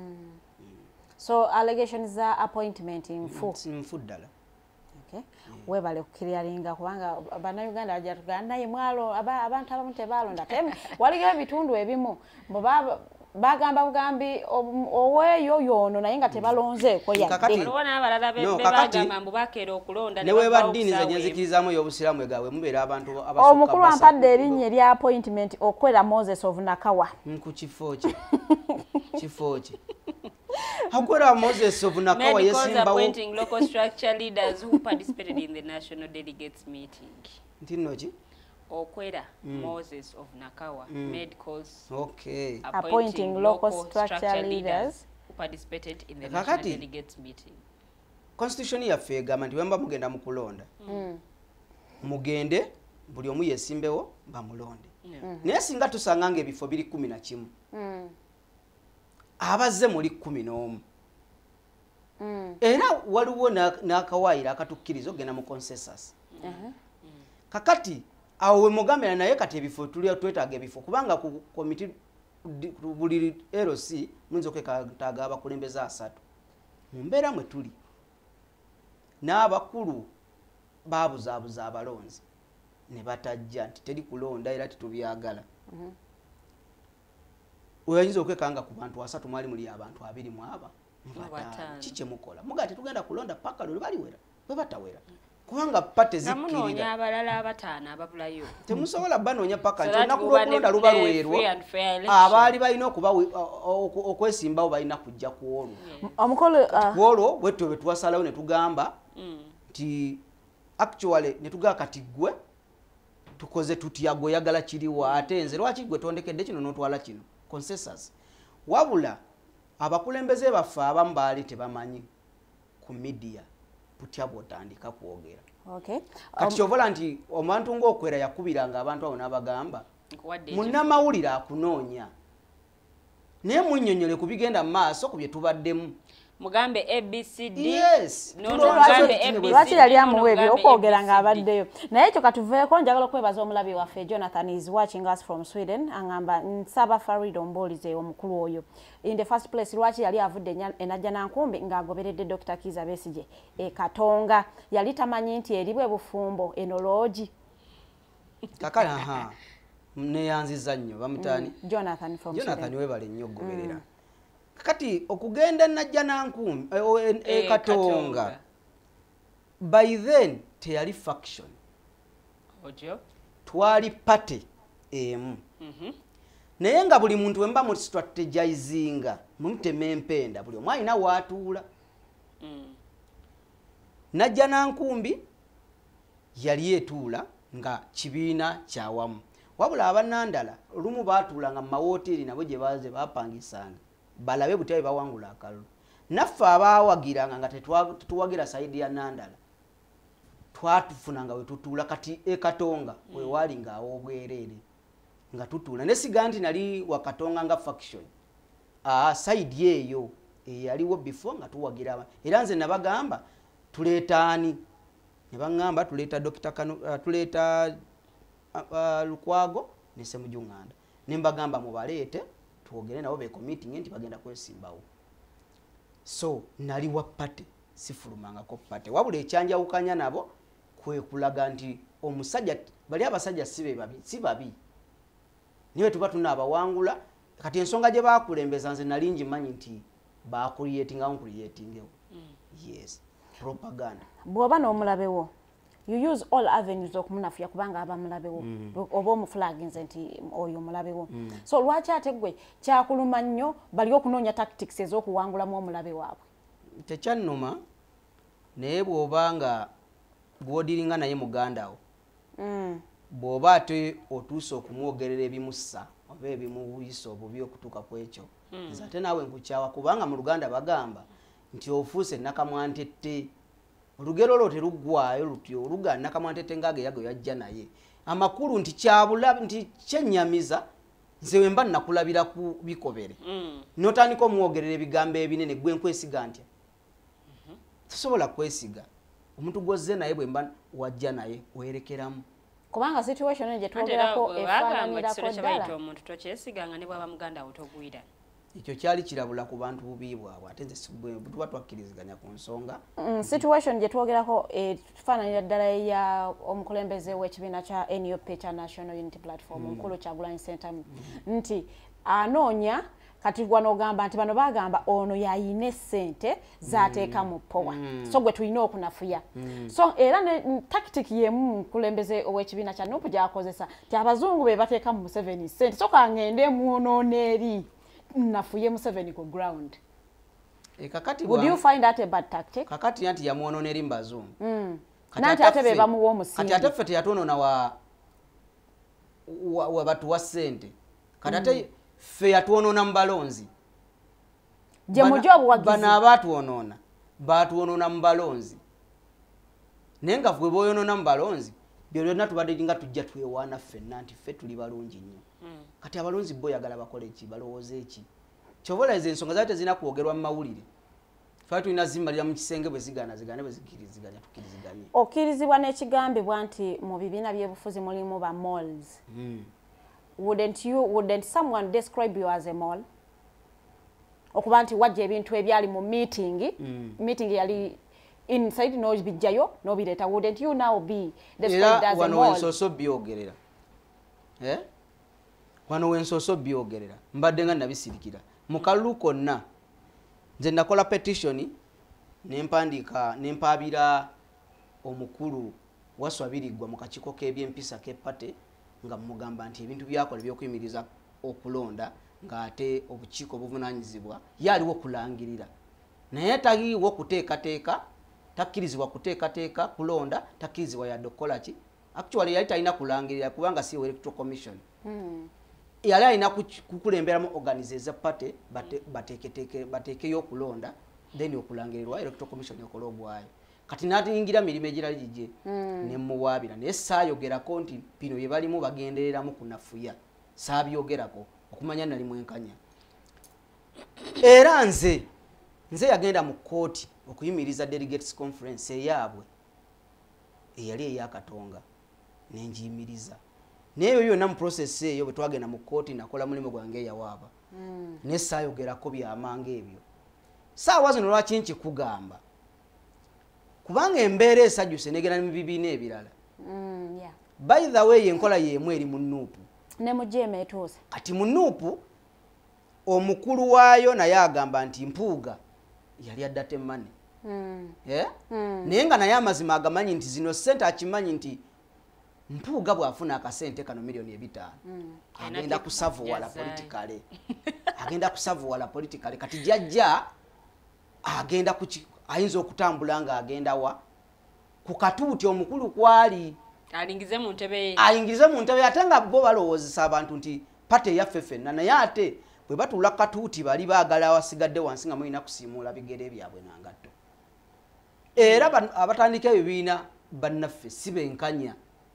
So allegations za appointment infu infu ddala. Okay. Webale kukirialinga kubanga bannayuganda ajja tuganda naye mwalo abantu abamu tebalonda teme waliyo ebitundu ebimu bo bagamba bugambi oweeyo yono naye nga tebalonzeeko yadde olwona abalala bebagamba mbu bakeera okulonda ne webaddiini zenyenzikirizamu ey'obusiraamu egaabwe mubeera abantu abasooka omukulu ampadde erinnya erya appointment okwera Moses of Nakawa ku kifo kye kifo kye Hakwera Moses of Nakawa yesimbawo appointing local structure leaders who participated in the national delegates meeting. Ntinoki? Okwera mm. Moses of Nakawa mm. made calls okay. appointing, appointing local, local structure, structure leaders, leaders who participated in the Kakati, national delegates meeting. Constitution ya fegama nti wemba mugenda mukulonda. Mm. Mugende buli omu yesimbewo bamulonde. Mm. Naye singa tusanganga ebifo biri kumi na kimu. Mm. Abazze muri kumi n'omu. Mm. Era waliwo n'akawaayiro akatukkiriza ogenda mu consensus. Mm. Uh-huh. Mm. Kakati awo we mugambira naye kati ebifo tuli twetaaga ebifo kubanga ku komiti buli L C muyinza okwetaaga abakulembeze asatu mu mbeera mwe tuli n'abakulu baabuzaabuza abalonzi ne batajja nti teri kulonda era titubyagala. Oyinza okwekanga ku bantu asatu mwali muli abantu abiri mu aba kiki mukola mugati tugenda kulonda paka lwe baliwera bwe batawera kubanga pate zikirira namunoonya abalala abataano ababulayo temusobola banoonya paka nti olunaku lw'okulonda luba lwerwo abaali balina okuba okwesimbawo balina kujja ku olwo omukolo ku olwo bwetyo bwe tuwasalawo ne tugamba nti actually ne tugaa kati ggwe tukoze tutya gwe oyagala kiriwa ate nze lwaki gwe tondekedde kino n'otwala kino consensus wabula abakulembeze baffe abamu baali tebamanyi ku media kutya bw'otandika kwogera. Okay. Kati kyovola nti omuntu ng'Okwera yakubiranga abantu abo n'abagamba munnamawulire akunoonya naye munnyonnyole ku bigenda mu maaso ku bye tubaddemu mugambe A B C D yes lwaki yali amuweebye okwogera ng'abaddeyo naye ekyo katuveeko njagala okwebaza omulabi waffe Jonathan is watching us from Sweden angamba nsaba Farid ombuulize omukulu oyo in the first place lwaki yali avudde e Najanankumbi ng'agoberedde Doctor Kizza Besigye e Katonga yali tamanyi nti eribwe bufumbo eno loogi kakala aha neyanziza nnyo bamutani mm. Jonathan from Jonathan webale nnyo goberera mm. Kati okugenda najja nankumbi e, e, e Katonga by then teyali faction ojo twali party emu mhm naye nga buli muntu wemba mu strategizinga mumuteme empenda buli omwe alina waatuula mm. Najja nankumbi yali etuula nga kibiina kyawamu wabula abanandala lumu baatuulanga mu mawoteri nabo gye baaze bapangisanga balabe butyawe bawangula akalulu naffe abaawagiranga nga tetuwagira saidi ya nandala twatufunanga we tutuula kati e Katonga mm. we wali nga awobwerere nga tutuula nesiga nti nali wakatonga nga faction ah saidi eyo eyaliwo before nga tuwagira era nze nabagamba tuleetaani ne bangamba tuleeta Dr. Kanu uh, tuleeta uh, uh, Lukwago ne Semujunganda ne mbagamba mubaleete tuogere nabo be committee nti bagenda kwesimbawo so nali wa party sifulumanga ko party wabula ekyanjawukanya nabo kwe kulaga nti omusajja bali abasajja sibe babi sibabi niwe tuba tunabawangula kati ensonga gye bakulembeza nze nalingi manyi nti ba creating and creating mm. yes propaganda bwoba n'omulabewo you use all avenues okumunafuya kubanga aba mulabewo mm. oba omuflaginze nti oyo mulabewo mm. so lwaki ate gwe kyakuluma nnyo bali okunoonya tactics ez'okuwangulamu omulabe waabwe tekyannuma naye bw'oba nga gw'odiringa naye mugandawo mm. bw'oba ate otuuse okumwogerera ebimussa oba ebimubuyisa obubi okutuuka ku ekyo mm. nze ate naawe nkukyawa kubanga mu Luganda bagamba nti ofuuse nakamwantette olugero lwo teruggwayo lutyo oluga nakamwantette ngage yago yajja naye amakulu nti kyabula nti kyennyamiza nze wemba nakulabira ku bikobere mm. notandika omwogerera ebigambo ebinene gwe nkwesiga ntya mm-hmm. tusobola kwesiga omuntu gwozze naye bwemba wajja naye werekeramu kubanga situation gye twogerako efaananirako ddala omuntu tokyesiganga ne bwaba muganda wo togwira ekyo kyali kirabula ku bantu bubi bwabwe ate nze tuba twakkiriziganya ku nsonga mm, situation gye twogerako efaananira ddala ya omukulembeze w'ekibiina kya N U P kya National Unity Platform omukulu mm. Kyagulanyi Ssentamu mm. nti anoonya kati wano ogamba nti bano bagamba ono yayina essente zaateeka mu powa mm. so gwe tulina okunafuya mm. so era ne tactic yemu mukulembeze ow'ekibiina kya N U P gyakozesa ti abazungu be bateeka mu Museveni ssente so kangende muonoona eri nafuye Museveni ku ground. E kakati would you find that a bad tactic? Kakati yanti ya muono neri mbazungu. Mm. Nanti ate beba muwo musingi. Kati ate fete yatono na wa wa, wa batu wa sente. Kati ate mm. fe yatuono na mbalonzi. Je mujobu wagizi. Bana abatu onona. Batu onona mbalonzi. Nenga fwe boyo onona mbalonzi. Byolyo natubadde nga tujja twewana ffe nanti ffe tuli balungi nnyo. Mm. Kati abalonzi boya gala bakole ki balowooze eki. Chobola eze ensonga zate zina kuogerwa mu mawulire. Fatu ina zimbalira mu kisenge bwe zigana zigane bwe zikiriziganya tukiriziganye. Okirizibwa n'ekigambibwa nti mu bibiina by'ebufuzi mulimu ba malls. Mm. Wouldn't you wouldn't someone describe you as a mall? Okuba nti wajja ebintu ebyali mu meeting, mm. meeting yali inside no bijjayo no bireta, wouldn't you now be described as a mall? Wano wensoso byogerera. Eh? Wano wensoso byogerera. Mbadde nga nabisirikira. Mukalulu konna nze nakola petition nempandika nempabira omukulu waswabirirwa mu kakiiko k'ebyempisa k'eppate nga mugamba nti ebintu byakola by'okuyimiriza okulonda nga ate obukiiko obuvunaanyizibwa yaliwo okulangirira naye tagiwo okuteekateeka takkirizibwa kuteekateeka kulonda takkirizibwa yadde okukola ki actually yali talina kulangirira kubanga si electoral commission mm. yali alina kukulemberamu organize party bateketeke batekeyo okulonda then okulangirirwa electoral commission ekola obwayo kati natingira mirimo egirali gije mm. ne muwabira naye saayogerako nti pino bye balimu bagendereramu kunafuya saabyogerako okumanya nali mwenkanya era nze nze yagenda mu kooti okuyimiriza delegates conference eyaabwe eyali eyakatonga nenjiyimiriza neyo yonna mu process eyo bwe twagenda mu kooti nakola mulimu gwange yawaaba mm. ne saayogerako byamanga ebyo saawa zino lwaki nkikugamba kubanga embeera esajjuse negera mu bibiina ebirala mm, yeah. by the way enkola yemu eri mu N U P ne mujeme etuuse kati munupu omukulu waayo naye agamba nti mpuuga yali adda temmane mm. yeah? mm. naye nga naye amazima agamanyi nti zino ssente akimanyi nti mpuuga bw'afuna akasente kano miliyoni ebitaano mm. agenda kusavuwala politikale agenda kusavuwala politikale kati jajja agenda kuki ayinza okutambula nga agenda wa ku katuuti omukulu kwali alingize mu ntebe ayingize mu ntebe ate nga bo balowoozesa abantu nti pate yaffe ffenna naye ate bwe batuula katuuti bali baagala awasigadde wansi nga mulina kusiimuula bigere byabwe nangatto era abatandika ebibiina bannaffe si benkanya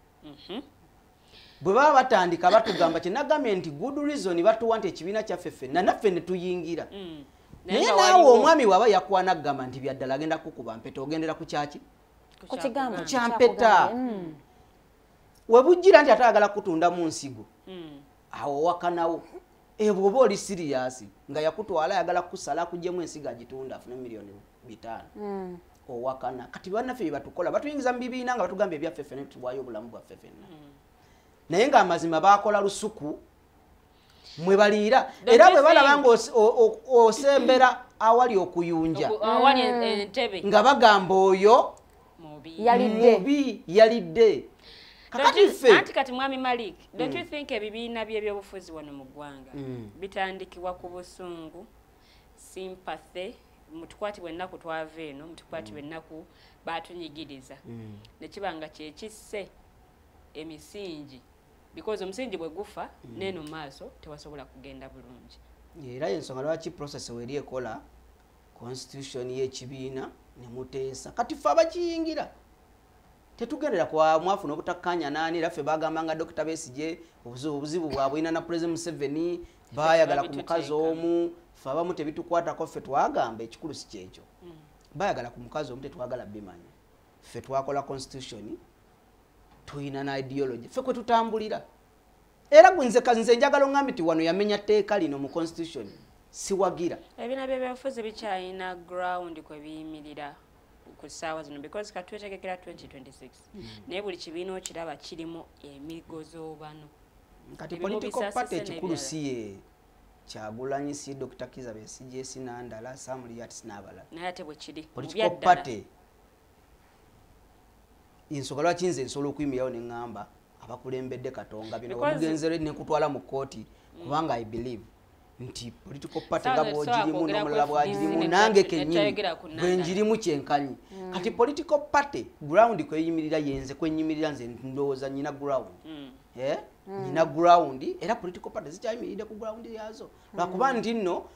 bwe baba batandika batugamba kyenagambye nti good reason batuwa nti ekibiina kyaffe ffenna naffe ne tuyingira naye naawe omwami waaba yakwana agamba nti byaddala agenda kukuba mpeta ogendera ku kyaki kukigambo kyampeta we bujjira nti atayagala kutunda mu nsigo awo wakanawo ebwo oba oli siriyasi nga yakutwala ayagala kusala kujjemu ensigo agitunda afune miliyoni bitaano owakana kati bannaffe bye batukola batuyingiza mu bibiina nga batugamba ebyaffe ffenna tuwaayo obulamu bwaffe ffenna naye ng'amazima baakola lusuku mwe baliira era bwe balaba nga osembera awali okuyunja nga bagamba oyo mubi yalidde anti kati mwami Malik don't you think ebibiina by'ebyobufuzi wano mu ggwanga bitandikibwa ku busungu sympathy mutukwatibwa ennaku twava eno mutukwatibwa ennaku batunyigiriza nekibanga kyekisse emisingi because omusingi bwe gufa neno maaso tewasobola kugenda bulungi era ensonga lwaki process weri ekola constitution y'ekibiina ne muteesa kati ffe abakiyingira tetugendera kwa mwafu n'obutakkaanya naani era ffe bagambanga Dokita Besigye obuzibu bwabwe ina na President Museveni bayagala ku mukazi omu ffe abamu tebitukwatako ffe twagamba ekikulu si kyekyo bayagala ku mukazi omu tetwagala bimanya ffe twakola constitution tuyina na ideology ffe kwe tutambulira era gwenze kanze njagala ngambi ti wano yamenya tteeka lino mu constitution siwagira ebibiina by'ebyobufuzi bikyalina ground kwe biyimirira ku ssaawa zino because katwetegekera twenty twenty-six naye buli kibiina okiraba kirimu emigozoobano kati political party ekikulu siye Kyagulanyi si Dokita Kizza Besigye Sinandala Samuel Sinabala naye ate bwe kiri political party ensonga lwaki nze nsobola okuyimirirawo ne ŋŋamba abakulembedde Katonga bino omugenzere ne kutwala mu kkooti kubanga I believe nti political party nga bw'ogirimu n'omulala bw'agirimu nange kennyini bwe njirimu kyenkanyi kati political party ground kweyimirira yenze kwenyimirira nze ndowooza nyina ground nyina ground era political party zikyayimiridde ku ground yazo lwakuba nti nno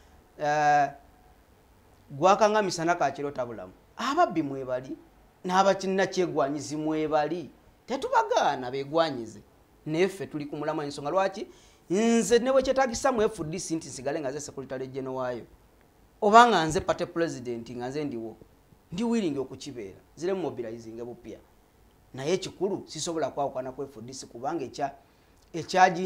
gwakanga misana kakiro tabulamu ababbi mwebali n'abakirina kyegwanyizi mwebali tetubagaana begwanyize naye ffe tuli ku mulamwa ensonga lwaki nze ne bwe kyetaagisa mu F D C nti nsigale nga ze secretary general waayo oba nga nze party president nga nze ndiwo ndi willing okukibeera zire mobilizing bupya naye ekikulu sisobola kwawukana ku F D C kubanga ekya ekyaji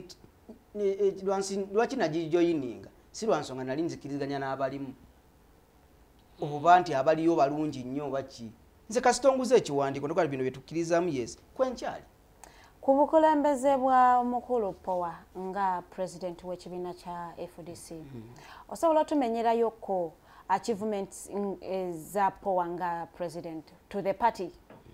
lwaki nagijoyininga si lwansonga nali nzikiriziganya n'abalimu oba nti abaliyo balungi nnyo baki nze kasitonguza ekiwandiiko ndogali bino byetukkirizamu yes kwenkyali ku bukulembeze bwa omukulu Power nga president w'ekibiina kya F D C osobola otumenyerayoko achievements za Power nga president to the party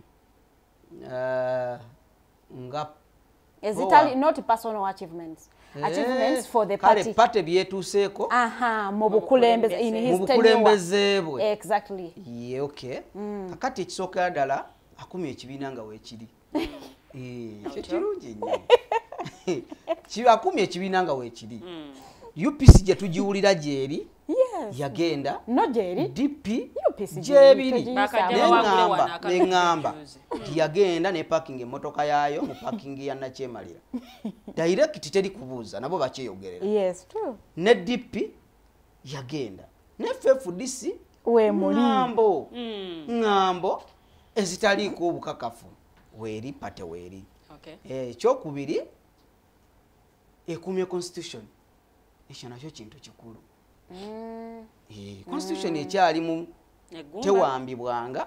uh, nga is it all, not personal achievements achievements for the party kale party byetuseeko aha mu bukulembeze in his tenure bwe exactly yeah okay mm. kakati ekisookera ddala akumya ekibiina nga weekiri eh kirungi nnyo ki akumya ekibiina nga weekiri U P C gye tugiwulira gyeri yes yagenda no gyeri D P U P C gyebiri n'engamba n'engamba yagenda ne parking emmotoka yaayo mu parking ya Nakyemalira direct teri kubuuza nabo bakyeyogerera yes true ne D P yagenda ne F D C we muli ngambo ngambo ezitaliiko obukakafu weeri pate weeri okay eh kyokubiri ekumye constitution ekyo nakyo kintu kikulu mm. eh constitution mm. ekyali mu tewambibwanga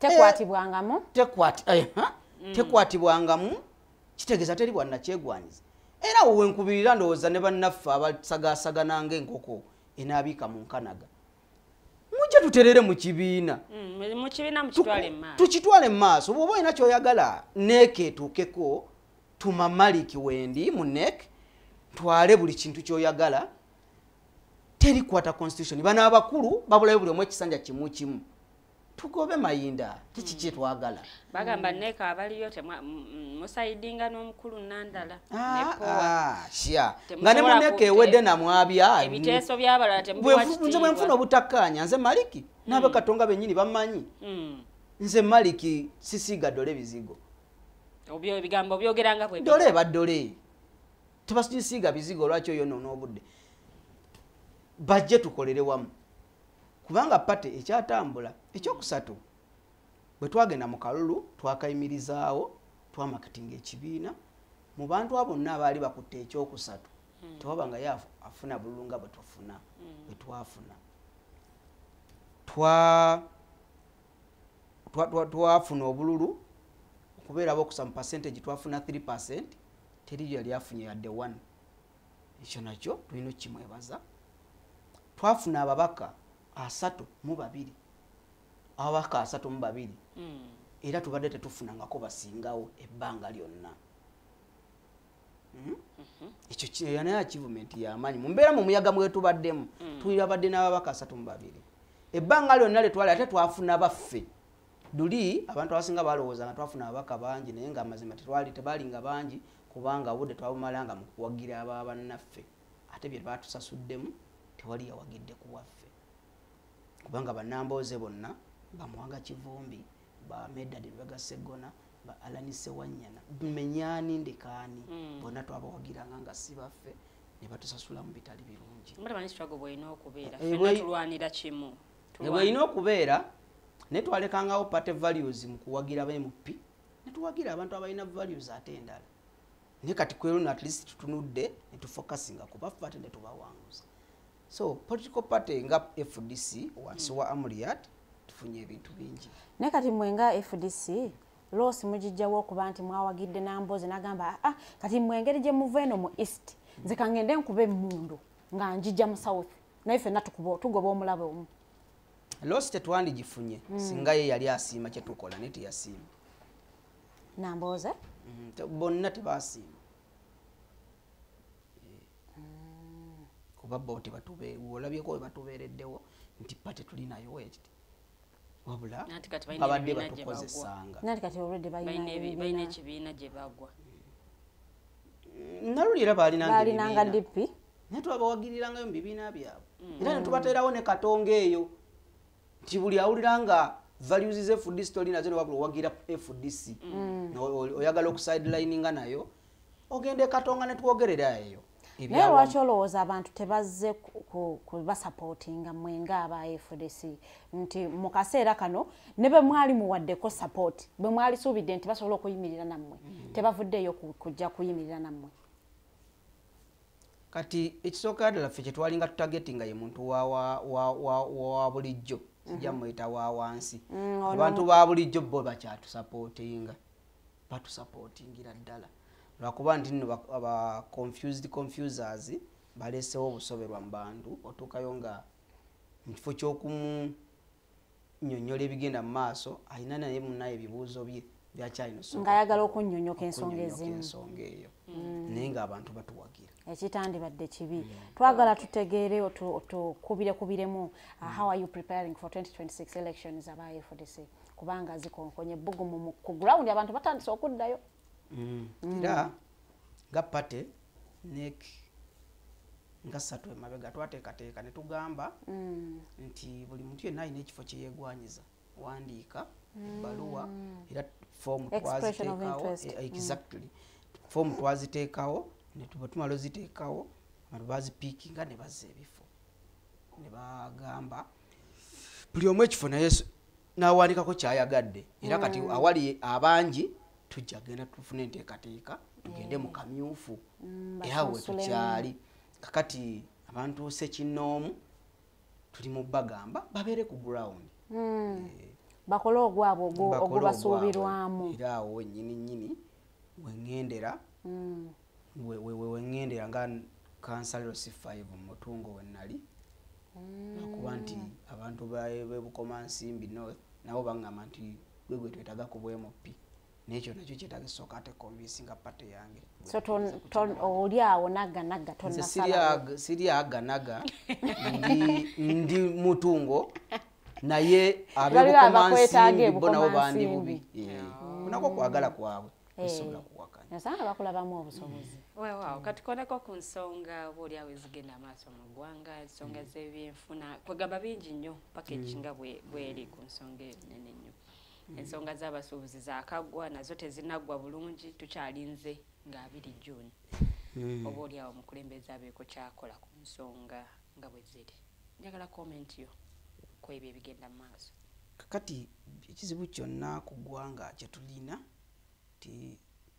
tekwatibwangamu tekwati eh ha mm. tekwatibwangamu kitegeeza teri bwanna kyegwanyiza era wowe nkubirira ndowooza ne bannaffe abasagaasagana ng'enkoko enaabika mu nkanaga mujje tuterere mu kibiina mu kibiina mukitwale mu maaso tukitwale mu maaso bw'oba olina ky'oyagala neeka etuukeko tuma Maliki wendi mu neeka twale buli kintu ky'oyagala terikwata constitution bano abakulu babulayo buli omu ekisanja kimu kimu tugobe mayinda tikiki twagala bagamba neeka abaliyo musayidinga n'omukulu Nandala sya nga ne muneeka ewedde namwabya ebiteeso by'abalala temuwa kitiibwa nze bwe nfuna obutakkaanya nze Maliki n'abe Katonga bennyini bamanyi nze Maliki sisiiga dole bizigo obyo ebigambo byogeranga bwe dole badole tebasisiiga bizigo lwaki oyo noono obudde bajje tukolere wamu kubanga pate ekyatambula ekyokusatu bwe twagenda mu kalulu twakayimirizaawo twamakatinga ekibiina mu bantu abo bonna abaali bakutte ekyokusatu tewabanga ye afuna bulunga bwe tufuna bwe twafuna twafuna obululu okubeerabo okusa mu percentage twafuna three percent teriyo yali afunye yadde one ekyo nakyo tulina okukimwebaza twafuna ababaka asatu mu babiri ababaka asatu mu babiri era tubadde tetufunangako basingawo ebbanga lyonna ekyo yana achievement y'amaanyi mu mbeera mu muyaga mwe tubaddemu tulirabadde n'ababaka asatu mu babiri ebbanga lyonna letwali ate twafuna baffe duli abantu abasinga balowooza nga twafuna ababaka bangi naye nga amazima tetwali tebalinga bangi kubanga obudde twabumalanga mu kuwagira aba bannaffe ate bye batusasuddemu tewali yawagidde ku waffe kubanga bannambooze bonna bamuwaga Kivumbi ba Medad Bagassegona ba Alanise Wanyana menyani ndekaani bonna twabawagiranga nga si baffe ne batusasula mu bitali birungi mbatamani struggle bw'olina okubeera ffenna tulwanira kimu bw'olina okubeera ne twalekangawo party values mu kuwagira ba M P ne tuwagira abantu abalina values ate endala ne kati kwero at least tutunudde ne tufocusinga ku baffe ate ne tubawanguza so political party nga F D C wansi wa Amuriat tufunye ebintu bingi ne kati mwenga F D C losi mujijjawo okuba nti mwawagidde Nambooze nagamba ah kati mwengeri gye muva eno mu east nze kangende nkube emmundu nga njijja mu south naye ffenna tugoba omulabe omu losi tetwandigifunye singa ye yali asiima kye tukola ne teyasiima Nambooze bonna tebasiima kuba bo tebatubeerabyeko we batubeereddewo nti pate tulinayo weti wabula abadde batukozesanga nati kati already balina ekibiina gye bagwa naluli era baalinanga D P naye twabawagirirangayo mu bibiina byabwe era ne tubateerawo ne Katonga eyo nti buli awulira nga values ze F D C toli nazo ne wabula owagira F D C oyagala okusidelininga nayo ogende Katonga ne twogerera eyo naye lwaki olowooza abantu tebazze kubasupportinga mwenga aba F D C nti mu kaseera kano ne bwe mwali muwaddeko support bwe mwali suubidde nti basobola okuyimirira nammwe tebavuddeeyo kujja kuyimirira nammwe kati ekisooka ddala ffe kye twalinga tutagetinga ye muntu wa bulijjo sijja muyita wa wansi abantu ba bulijjo bo bakyatusupportinga batusupportingira ddala lwakuba nti nno aba confused confusers balesewo obusoberwa mu bantu otuukayo nga mu kifo ky'okumu nnyonnyola ebigenda mu maaso alina naye munnaye ebibuuzo bye byakyalina ng'ayagala okunnyonnyoka ensonga ezimu ensonga eyo naye ng'abantu batuwagira ekitandibadde kibi twagala tutegeere tukubire-kubiremu how are you preparing for twenty twenty-six elections aba F D C kubanga zikonkonye bbugumu ku ground abantu batandise okuddayo era nga pate nek nga ssatu emabega twateekateeka ne tugamba nti buli muntu yenna alina ekifo kye yeegwanyiza wandiika baluwa era fomu twaziteekawo exactly fomu twaziteekawo ne tuba tumala oziteekawo abantu bazipiikinga ne bazza ebifo ne bagamba buli omu ekifo naye n'awandiikako kyayagadde era kati awali abangi tujja genda tufune enteekateeka tugende mu kamyufu era we tukyali kakati abantu sekinnoomu tuli mu bagamba babeere ku ground bakole ogwabwe ogubasuubirwamu era awo wennyini nnyini wengendera we we we ngende anga kansalo C five mutungo wenali kuba nti abantu bae bebukoma nsimbi no nabo bangama nti gwegwe twetaga kubwemo pi nekyo nakyo kyetagisoka ate convincing pate yange so ton ton oli awo naga naga ton na sala siria aga naga ndi ndi mutungo naye abebukoma nsimbi bona bandi bubi kunako kwagala kwabwe bisobola kuwakanya nasanga bakulabamu obusobozi wewa katikoneko ku nsonga boli awo ezigenda amaaso mu ggwanga ensonga z'ebyenfuna kwegamba bingi nnyo paka ekinga bweri ku nsonga enene nnyo ensonga z'abasuubuzi zaakaggwa nazo tezinaggwa bulungi tukyalinze nga abiri June oba oli awo omukulembeze abeeko kyakola ku nsonga nga bwe ziri njagala comment yo ku ebyo ebigenda mu maaso kakati ekizibu kyonna ku ggwanga kye tulina ti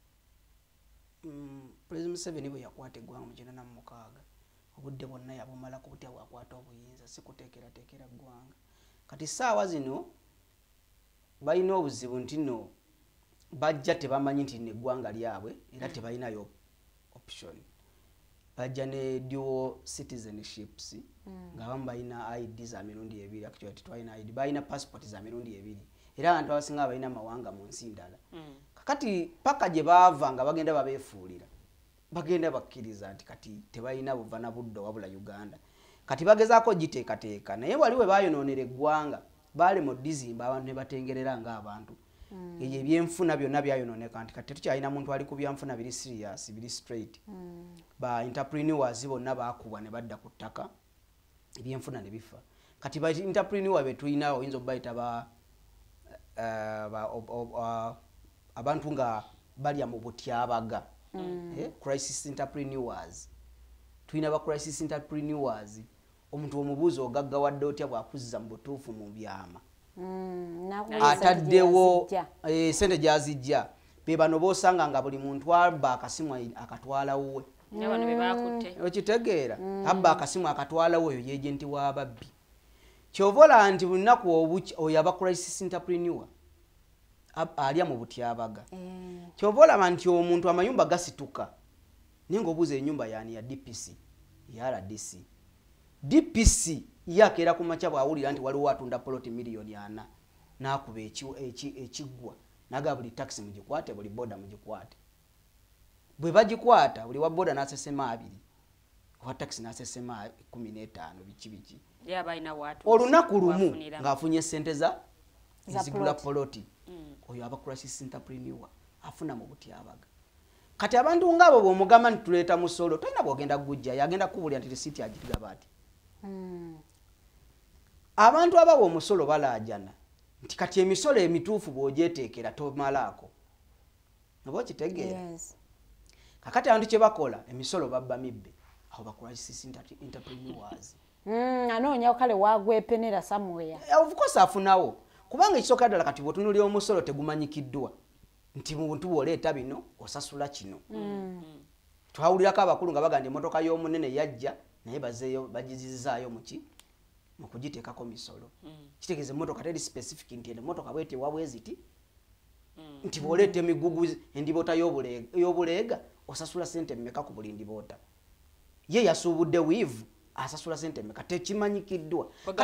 mm, President Museveni bwe yakwata eggwanga mu kyenda mu mukaaga obudde bwonna yabumala ku butya bwakwata obuyinza si kuteekerateekera ggwanga kati saawa zino balina obuzibu nti no bajja tebamanyi nti neggwanga lyabwe era tebalinayo option bajja ne dual citizenships nga abamu balina I D za mirundi ebiri actually twalina I D balina passport za mirundi ebiri era abantu abasinga balina amawanga mu nsi ndala kakati paka gye baava nga bagenda babeefuulira bagenda bakkiriza nti kati tebalina buva na buddo wabula Uganda kati bagezaako giteekateeka naye wali we bayonoonera eggwanga baale mu dizimba abantu ne batengerera ng'abantu ebyo ebyenfuna byonna byayonooneka nti kati tetukyalina muntu ali ku byanfuna biri serious biri straight ba entrepreneurs bonna baakubwa ne badda ku ttaka ebyenfuna ne bifa kati ba entrepreneur be tulina oyinza okubayita ba abantu nga balya mu butyabaga crisis entrepreneurs tulina ba crisis entrepreneurs omuntu omubuuzo ogaggawadde otya bwakuzza mu butuufu mu byama ataddewo sente gyazijja be bano boosanga nga buli muntu abba akasimu akatwalawo we okitegeera abba akasimu akatwalawo oyo yejenti w'ababbi kyovola nti lunaku obuki oyo aba crisis entrepreneur alya mu butyabaga kyovola nti omuntu amayumba gasituka naye ng'obuuza ennyumba yani ya D P C ya R D C D P C yakeera ku makya bwawulira nti waliwo atunda poloti miliyoni ana n'akuba ekiggwa naga buli taxi mugikwate buli boda mugikwate bwe bagikwata buli wa boda n'asesema abiri wa taxi n'asesema kumi n'etaano biki biki olunaku lumu ng'afunye ssente za ezigula poloti oyo aba crisis entrepreneur afuna mu butyabaga kati abantu ng'abo bw'omugamba nti tuleeta musolo tolina bw'ogenda gujja yagenda kubulya nti risiiti agirigaba ati abantu abawa omusolo balaajana nti kati emisolo emituufu bw'ogyeteekera tomalaako oba okitegeera kakati abantu kye bakola emisolo babba mibbe aho ba crisis entrepreneurs anoonya kale waagwepenera somewhere of course afunawo kubanga ekisooka ddala kati bw'otunuulira omusolo tegumanyikiddwa nti muntu bw'oleeta bino osasula kino twawulirako abakulu nga bagamba emmotoka y'omunene yajja naye bazeeyo bagizizaayo muki mu kugiteekako misolo kitegeeza emmotoka teri specific nti emmotoka bwetebwa bweziti nti bw'oleeta emigugu endiboota y'obuleega osasula sente mmeka ku buli ndiboota ye yasuubudde wiivu asasula sente mmeka tekimanyikiddwa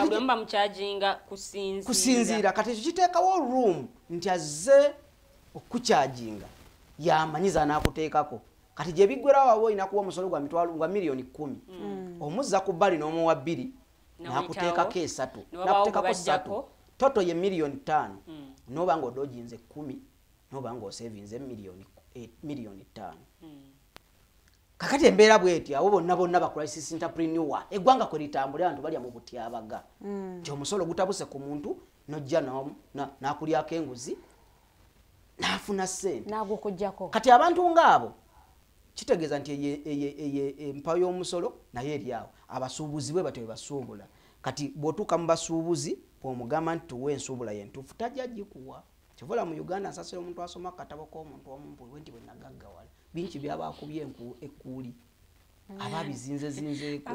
kusinziira kati ekyo kiteekawo room nti azze okukyajinga yamanyiza n'akuteekako kati gye biggwerawo aba olina kuwa omusolo gwa mitwalo gwa miliyoni kkumi omuzza ku bbali n'omuwa bbiri n'akuteekako esatu n'akuteekako ssatu toto ye miliyoni ttaano n'oba nga odoginze kkumi n'oba nga osevinze miliyoni ttaano kakati embeera bw'eti abo bonna bonna ba crisis entrepreneur eggwanga kwe litambula abantu balya mu butyabaga nti omusolo gutabuse ku muntu n'ojja n'akulyako enguzi n'afuna ssente n'agukujjako kati abantu ng'abo kitegeeza nti empa y'omusolo naye eri awo abasuubuzi bwe batyo basuubula kati bw'otuuka mu basuubuzi bw'omugamba nti tuwa ensuubula yentuufu tajja gikuwa kivola mu Uganda nsasira omuntu asoma akatabo k'omuntu omu nti bwe nagaggawala bingi byabakubye ekkuuli ababizinze zinzeeko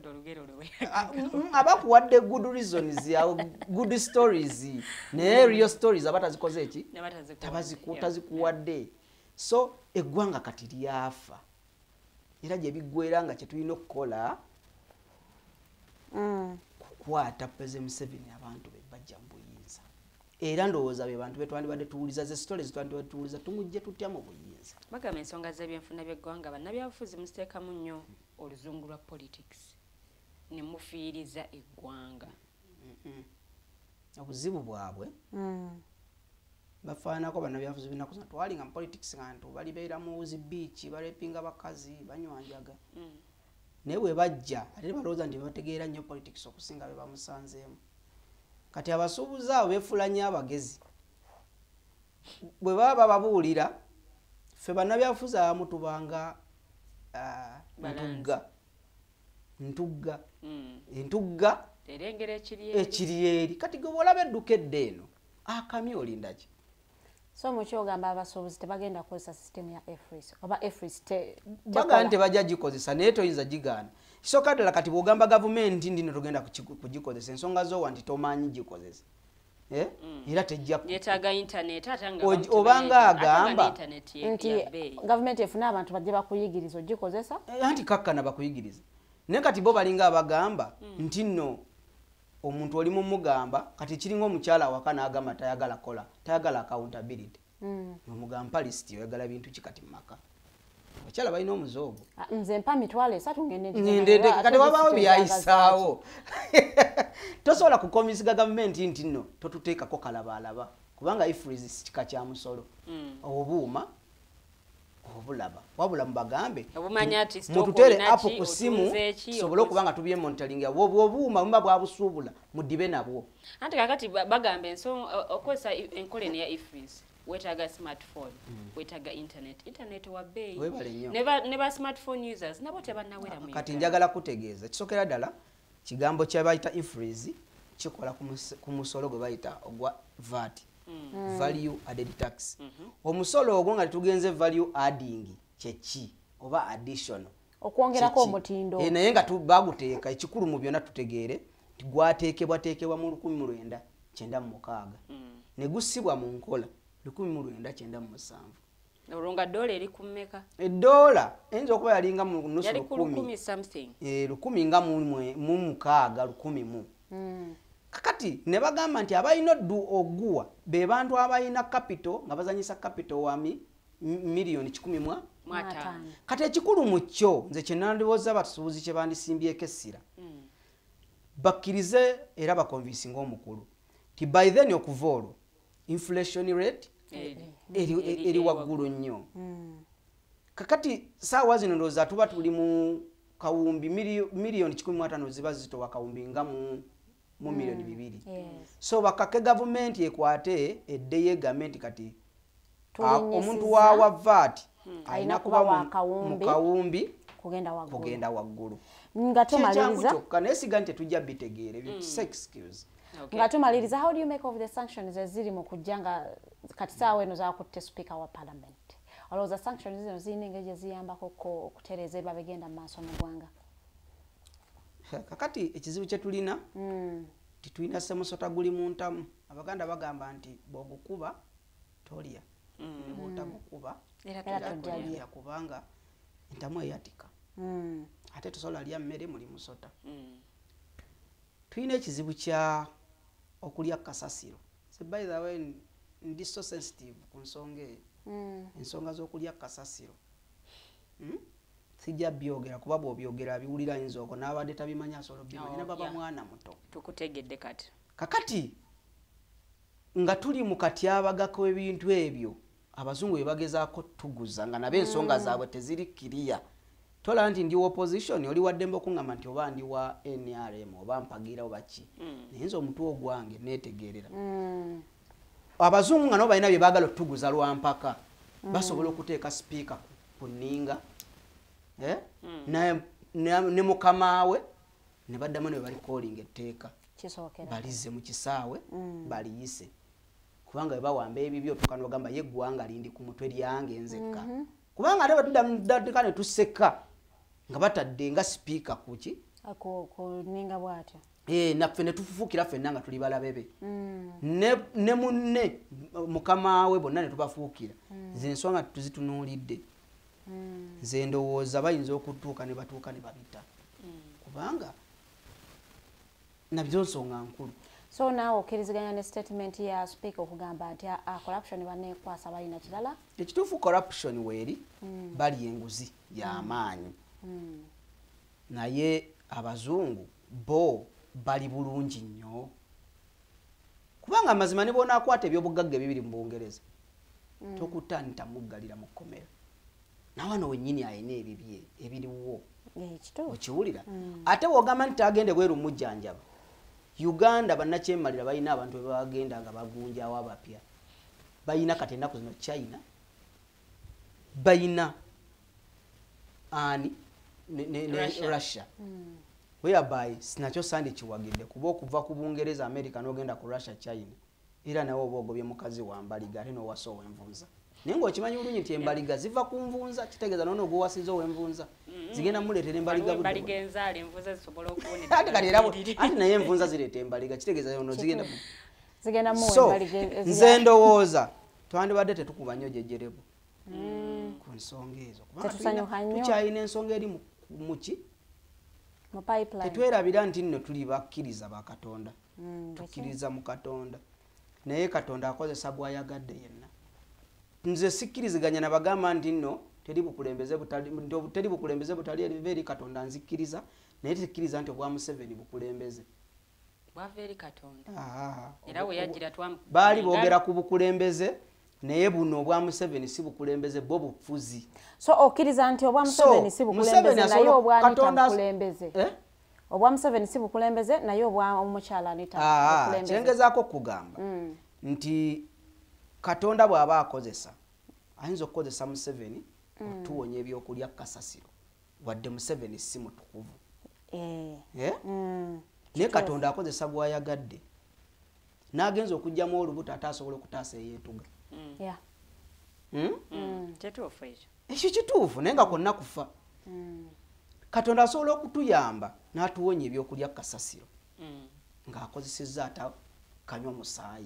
abakuwadde good reasons good stories naye real stories abatazikoze eki tazikuwadde so eggwanga kati lyafa era gye biggwera nga kye tulina okukola kukwata President Museveni abantu be bajja mu buyinza era ndowooza be bantu betwandibadde tuwuliza ze stories twandibadde tuwuliza tumujje tutya mu buyinza. Bagamba ensonga z'ebyenfuna by'eggwanga bannabyabufuzi muziteekamu nnyo oluzungu lwa politics ne mufiiriza eggwanga. Obuzibu bwabwe bafaanako bannabyabufuzi binaku zino twalinga mu politics ngantu balibeera mu zi beach balepinga bakazi banywanjaga naye bwe bajja ate balowooza nti bategeera nnyo politics okusinga be bamusanzeemu. Kati abasuubuzi abo beefuula nnyo abagezi bwe baba bababuulira ffe bannabyabufuzi abamu tubanga ntugga ntugga entugga erengera ekiri. Kati gwe bw'olaba edduka edda eno akamyu olinda ki? So mukyogamba abasuubuzi tebagenda kukozesa system ya efris oba efris bagamba nti bajja gikozesa naye toyinza gigaana. Kisooka ddala kati bw'ogamba gavumenti ndino togenda kugikozesa ensonga zoowa nti tomanyi gikozesa era tejja yeetaaga internet obanga agamba nti gavumenti efuna abantu bajje bakuyigiriza ogikozesa anti kakkana bakuyigiriza naye kati bo balinga abagamba nti nno omuntu oli mumugamba kati kiringa omukyala awaka n'agamba tayagala kola tayagala accountability nomugamba list oyagala bintu ki kati mumaka abakyala balina omuzoogo nze mpa mitwalo esatu ngende kati wabaawo byayisaawo tosobola kukomisiga gavumenti nti nno totuteekako kalabaalaba kubanga ifrizi kika kya musolo obuuma obulaba wabula mubagambe mututere apo ku simu sobole okubanga tubye monitoring obuuma mumba bwabusuubula mudibe nabwo. Anti kakati bagambe ensonga okozesa enkola eno ya ifrizi wetaaga smartphone wetaaga internet internet wa bbeeyi ne ba smartphone users nabo tebannawera mu kati njagala kutegeeza kisookera ddala kigambo kye bayita ifrizi kikola ku musolo gwe bayita ogwa V A T value added tax. Omusolo ogwo nga tugenze value adding kyeki oba additional okwongerako omutindo naye nga baguteeka ekikulu mu byonna tutegeere nti gwateekebwa teekebwa mu lukumi mu lwenda kyenda mu mukaaga ne gussibwa mu nkola lukumi mu lwenda kyenda mu musanvu. Olunga dola eri kummeka? Edola enzo okuba yalinga mu nusu yali ku lukumi something eh lukumi nga mu mu mukaaga lukumi mu kakati ne bagamba nti abalina oddu oguwa be bantu abalina capital nga bazanyisa capital wa milioni kikumi mu atano. Kati ekikulu mu kyo nze kye nandibooza basuubuzi kye bandisimbyeko essira bakkirize era bakonvinsinga omukulu ti by then okuva olwo inflation rate eri waggulu nnyo. Kakati saawa zino ndowooza tuba tuli mu kawumbi milioni kikumi mu ataano ziba zitowa kawumbi nga mu mu milioni bibiri. So bakake gavumenti ekwate edde yegambe nti kati omuntu wa V A T alina kuba mu kawumbi kugenda waggulu. Nga tumaliriza naye siga nti tujja bitegeere sex skills. Nga tumaliriza, how do you make of the sanctions eziri mu kujjanga kati saawa eno zakutte speaker wa parliament? Olowooza sanctions zino zirina engeri gye ziyambako okutereeza eba begenda mu maaso mu ggwanga? Kakati ekizibu kye tulina titulina semusota guli mu ntamu. Abaganda bagamba nti bw'ogukuba tolya ne bw'otagukuba era tolya kubanga entamu eyatika ate tosobola lya mmere muli musota. Tulina ekizibu kya okulya kasasiro. So by the way ndi so sensitive ku nsonga eyo ensonga z'okulya kasasiro sijja byogera kuba bw'obyogera biwulira yinza okwo n'abadde tabimanya asobola obimanya ne baba mwana muto. Tukutegedde kati kakati nga tuli mu katyabagako ebintu ebyo abazungu bye bagezaako tuguza nga nabo ensonga zaabwe teziri kiriya. Tola nti ndi opposition oli waddembe okungamba nti oba ndi wa N R M oba mpagira oba ki nayinza omutwe ogwange neetegeerera abazungu nga nabo balina bye baagala otuguza lwa mpaka basobola okuteeka speaker ku nninga ne mukama we ne baddamu ne bali calling etteeka balize mu kisaawe baliyise kubanga bawamba ebibyo tukano bagamba ye gwanga lindi ku mutwe lyange nzekka kubanga ate batudda ne tuseka nga batadde nga speaker kuki ako ko ninga bwatyo eh naffe ne tufufukira ffe nanga tuli balabebe ne ne munne mukama we bonna ne tubafuukira zensonga tuzitunuulidde nze ndowooza bayinza okutuuka ne batuuka ne babita kubanga nabyo nsonga nkulu. So naawe okkiriziganya ne statement ya speaker okugamba nti a corruption baneekwasa balina kirala? Ekituufu corruption weeri bali enguzi y'amaanyi naye abazungu bo bali bulungi nnyo kubanga amazima ne bonaakwata ebyobugagga ebibiri mu Bungereza tokutandita muggalira mu kkomera nawano wennyini ayina ebibye ebiriwo okiwulira ate wogamba nti agende bweru mujjanjaba Uganda bannakyemalira balina abantu be bagenda nga bagunjawo abapya balina kati ennaku zino China balina ani ne, ne, ne Russia, Russia. Mm. whereby sinakyo sande kiwagidde kuba okuva ku Bungereza America n'ogenda ku Russia China era nawe oba ogobye mukazi wa mbaliga ate n'owasa ow'envunza naye ng'okimanyi bulungi nti embaliga ziva ku nvunza kitegeeza nono ogwowasiza ow'envunza zigenda muleetera embaliga embaliga enzaala envunza zisobola okuwona ate kati era ate naye envunza zireeta embaliga kitegeeza yono zigenda zigenda mu so embaliga nze ndowooza twandibadde tetukuba nnyo jejjerebu ku nsonga ezo kubanga tukyalina ensonga eri muki mu pipeline tetwerabira nti nno tuli bakkiriza ba Katonda tukkiriza mu Katonda naye Katonda akozesa bw'ayagadde yenna. Nze sikkiriziganya nabagamba nti nno teri bukulembeze butali teri bukulembeze butali eri Katonda nzikkiriza naye tekkiriza nti obwa Museveni bukulembeze bwava eri Katonda ah era we yajjira twamu baali boogera ku bukulembeze naye buno obwa Museveni si bukulembeze bo bufuzi. So okkiriza nti obwa Museveni si bukulembeze naye obwa Anita bukulembeze eh? Obwa Museveni si bukulembeze naye obwa omukyala Anita bukulembeze. Kyengezaako kugamba mm. nti Katonda bw'aba akozesa ayinza okukozesa Museveni mm. otuwonya ebyokulya kasasiro wadde Museveni si mutukuvu eh. eh? mm. naye Katonda akozesa bw'ayagadde n'agenza okugyamu olubuto ate asobola okutaasa eyeetuga mm. yeah. mm? mm. kituufu ekyo ekyo kituufu naye nga konna kufa mm. Katonda asobola okutuyamba n'atuwonya ebyokulya kasasiro mm. ng'akozesezza ata kanywa musaayi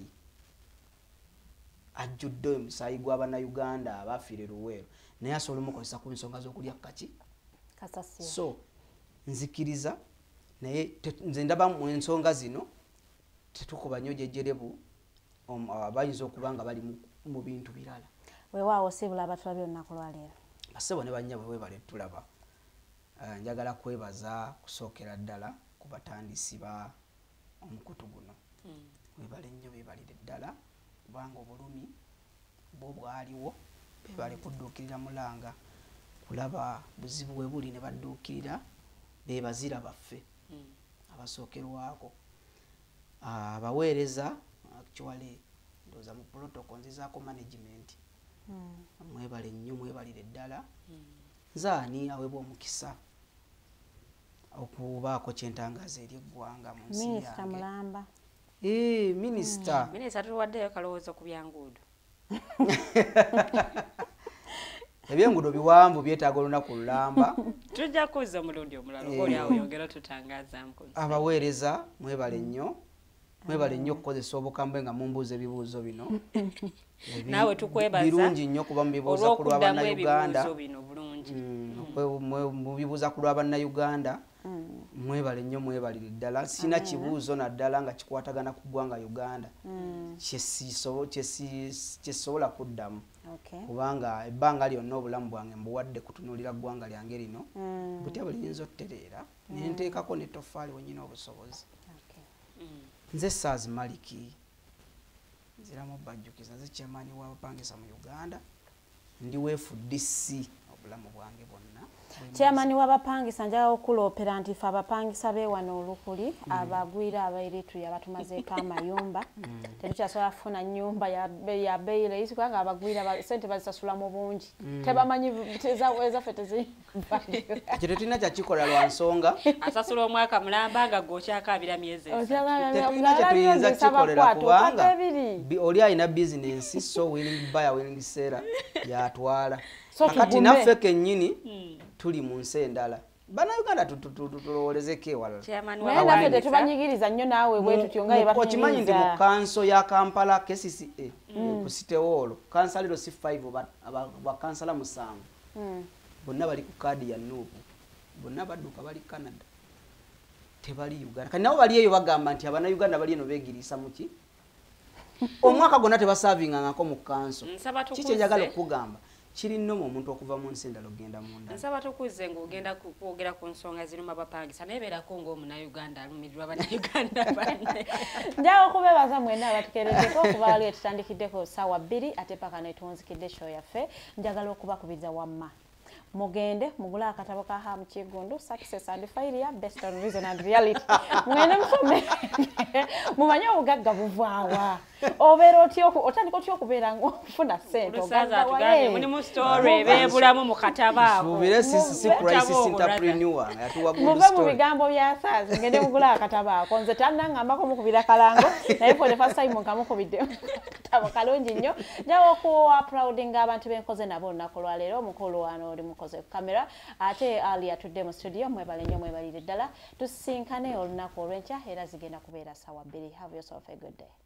ajjudde omusaayi gw'Abannayuganda abafiire Luweero naye asobola omukozesa ku nsonga z'okulya kaki kasasiro. So nzikiriza naye nze ndaba mu ensonga zino tetukuba nnyo jejjerebu abayinza okuba nga bali mu bintu birala. Weewaawo sibula abatulabye olunaku lwaleero. Basebo ne bannyabwe weebale tulaba. Njagala kwebaza kusookera ddala ku batandisi ba omukutu guno. Weebale nnyo beebalire ddala kubanga obulumi bwo bwaliwo beebale kudduukirira mulanga kulaba buzibu bwe buli ne badduukirira beebazira baffe abasookerwako abaweereza actually ndoza mu protocol nzizaako management mwebale nnyo mwebalire ddala nzaani aweebwa omukisa okubaako kyentangaza eri eggwanga mu nsi yange. Minisita Mulamba. Eh, minisita. Mm. Minisita tuwaddeyo kalowoozo ku byanguudo. Ebyenguudo biwanvu byetaaga olunaku lulamba. Tujja kuzza omulundi omulala oba oli awo yongera tutangazaamu. Abaweereza mwebale nnyo. Mwebale nnyo okukozesa obukambwe nga mumbuuza ebibuuzo bino. Naawe tukwebaza. Birungi nnyo kuba mubibuuza ku lw'Abannayuganda. Mubibuuza ku lw'Abannayuganda. Mwebale nnyo mwebalire ddala. Sina kibuuzo naddala nga kikwatagana ku ggwanga Uganda. Kyesobola kuddamu. Kubanga ebbanga lyonna obulamu bwange mbuwadde kutunuulira ggwanga lyange lino. Butya buliyinza ottereera. Ne nteekako n'ettoffaali wennyina obusobozi. Nze Saazi Maliki nziramu bajjukiza nze chairman w'abapangisa mu Uganda ndi weefu D C obulamu bwange bwonna. Chairman w'abapangisa njagala okuloopera nti ffe abapangisa beewano olukuli abagwira abairitu yabatumazeeko amayumba tetukyasobola kufuna nnyumba ya beeyi layisi kubanga abagwira ssente bazisasula mu bungi tebamanyi ezaffe teziyumba. Ekyo tetulina kyakikola lwa nsonga asasula omwaka mulamba nga gw'okyakaabira myezi tetulina kyetuyinza kikolera kubanga oli alina bizinensi so willing buyer willing seller yatwala kati naffe kennyini tuli mu nsi endala. Bannayuganda tulowoolezeko ewalala. Naye naffe tetubanyigiriza nnyo naawe bwe tutyo nga bwe batunyigiriza. Okimanyi nti mu kanso ya Kampala K C C A ku City Hall kansaliro si five bakansala musanvu bonna bali ku kaadi ya nuupu bonna badduka bali Canada tebali Uganda kati nabo bali eyo bagamba nti abana Uganda bali eno beegiriisa muki omwaka gonna tebasavingangako mu kanso kiki enjagala okugamba kiri nnomu omuntu okuva mu nsi endala ogenda munda nsaba tukuze ng'ogenda kwogera ku nsonga ziruma bapangisa neebeerako ng'omunayuganda alumirirwa bannayuganda banne njawo kubeebaza mwenna abatukereddeko okuba waliwo tutandikiddeko ssaawa bbiri ate paka netuwunzikidde show yaffe njagala okubakubiriza wamma mugende mugule akatabo ka Hamu Kigundu Success and Failure Based on Reason and Reality mwene musome mumanye obugagga buvaawa obeera otya otandika otya okubeera ng'okufuna ssente olusaza atugambye muli mu story beebulamu mu katabo ako mubire si crisis entrepreneur yatuwa good story muve mu bigambo bya saazi ngende mugule akatabo ako nze tannangambako mukubira kalango naye for the first time nkamukubidde katabo kalungi nnyo njawo okuwa prouding abantu benkoze nabo olunaku lwaleero omukulu wano oli mukoze ku kamera ate ali atudde mu studio mwebale nnyo mwebalire ddala tusisinkane olunaku olw'enkya era zigenda kubeera ssaawa bbiri. Have yourself a good day.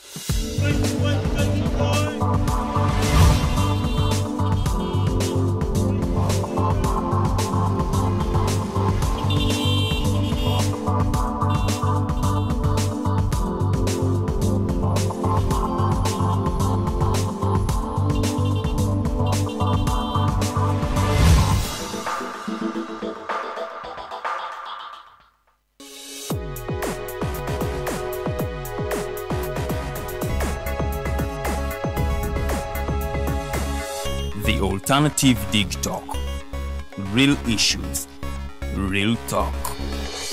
The Alternative Dig Talk. Real issues, real talk.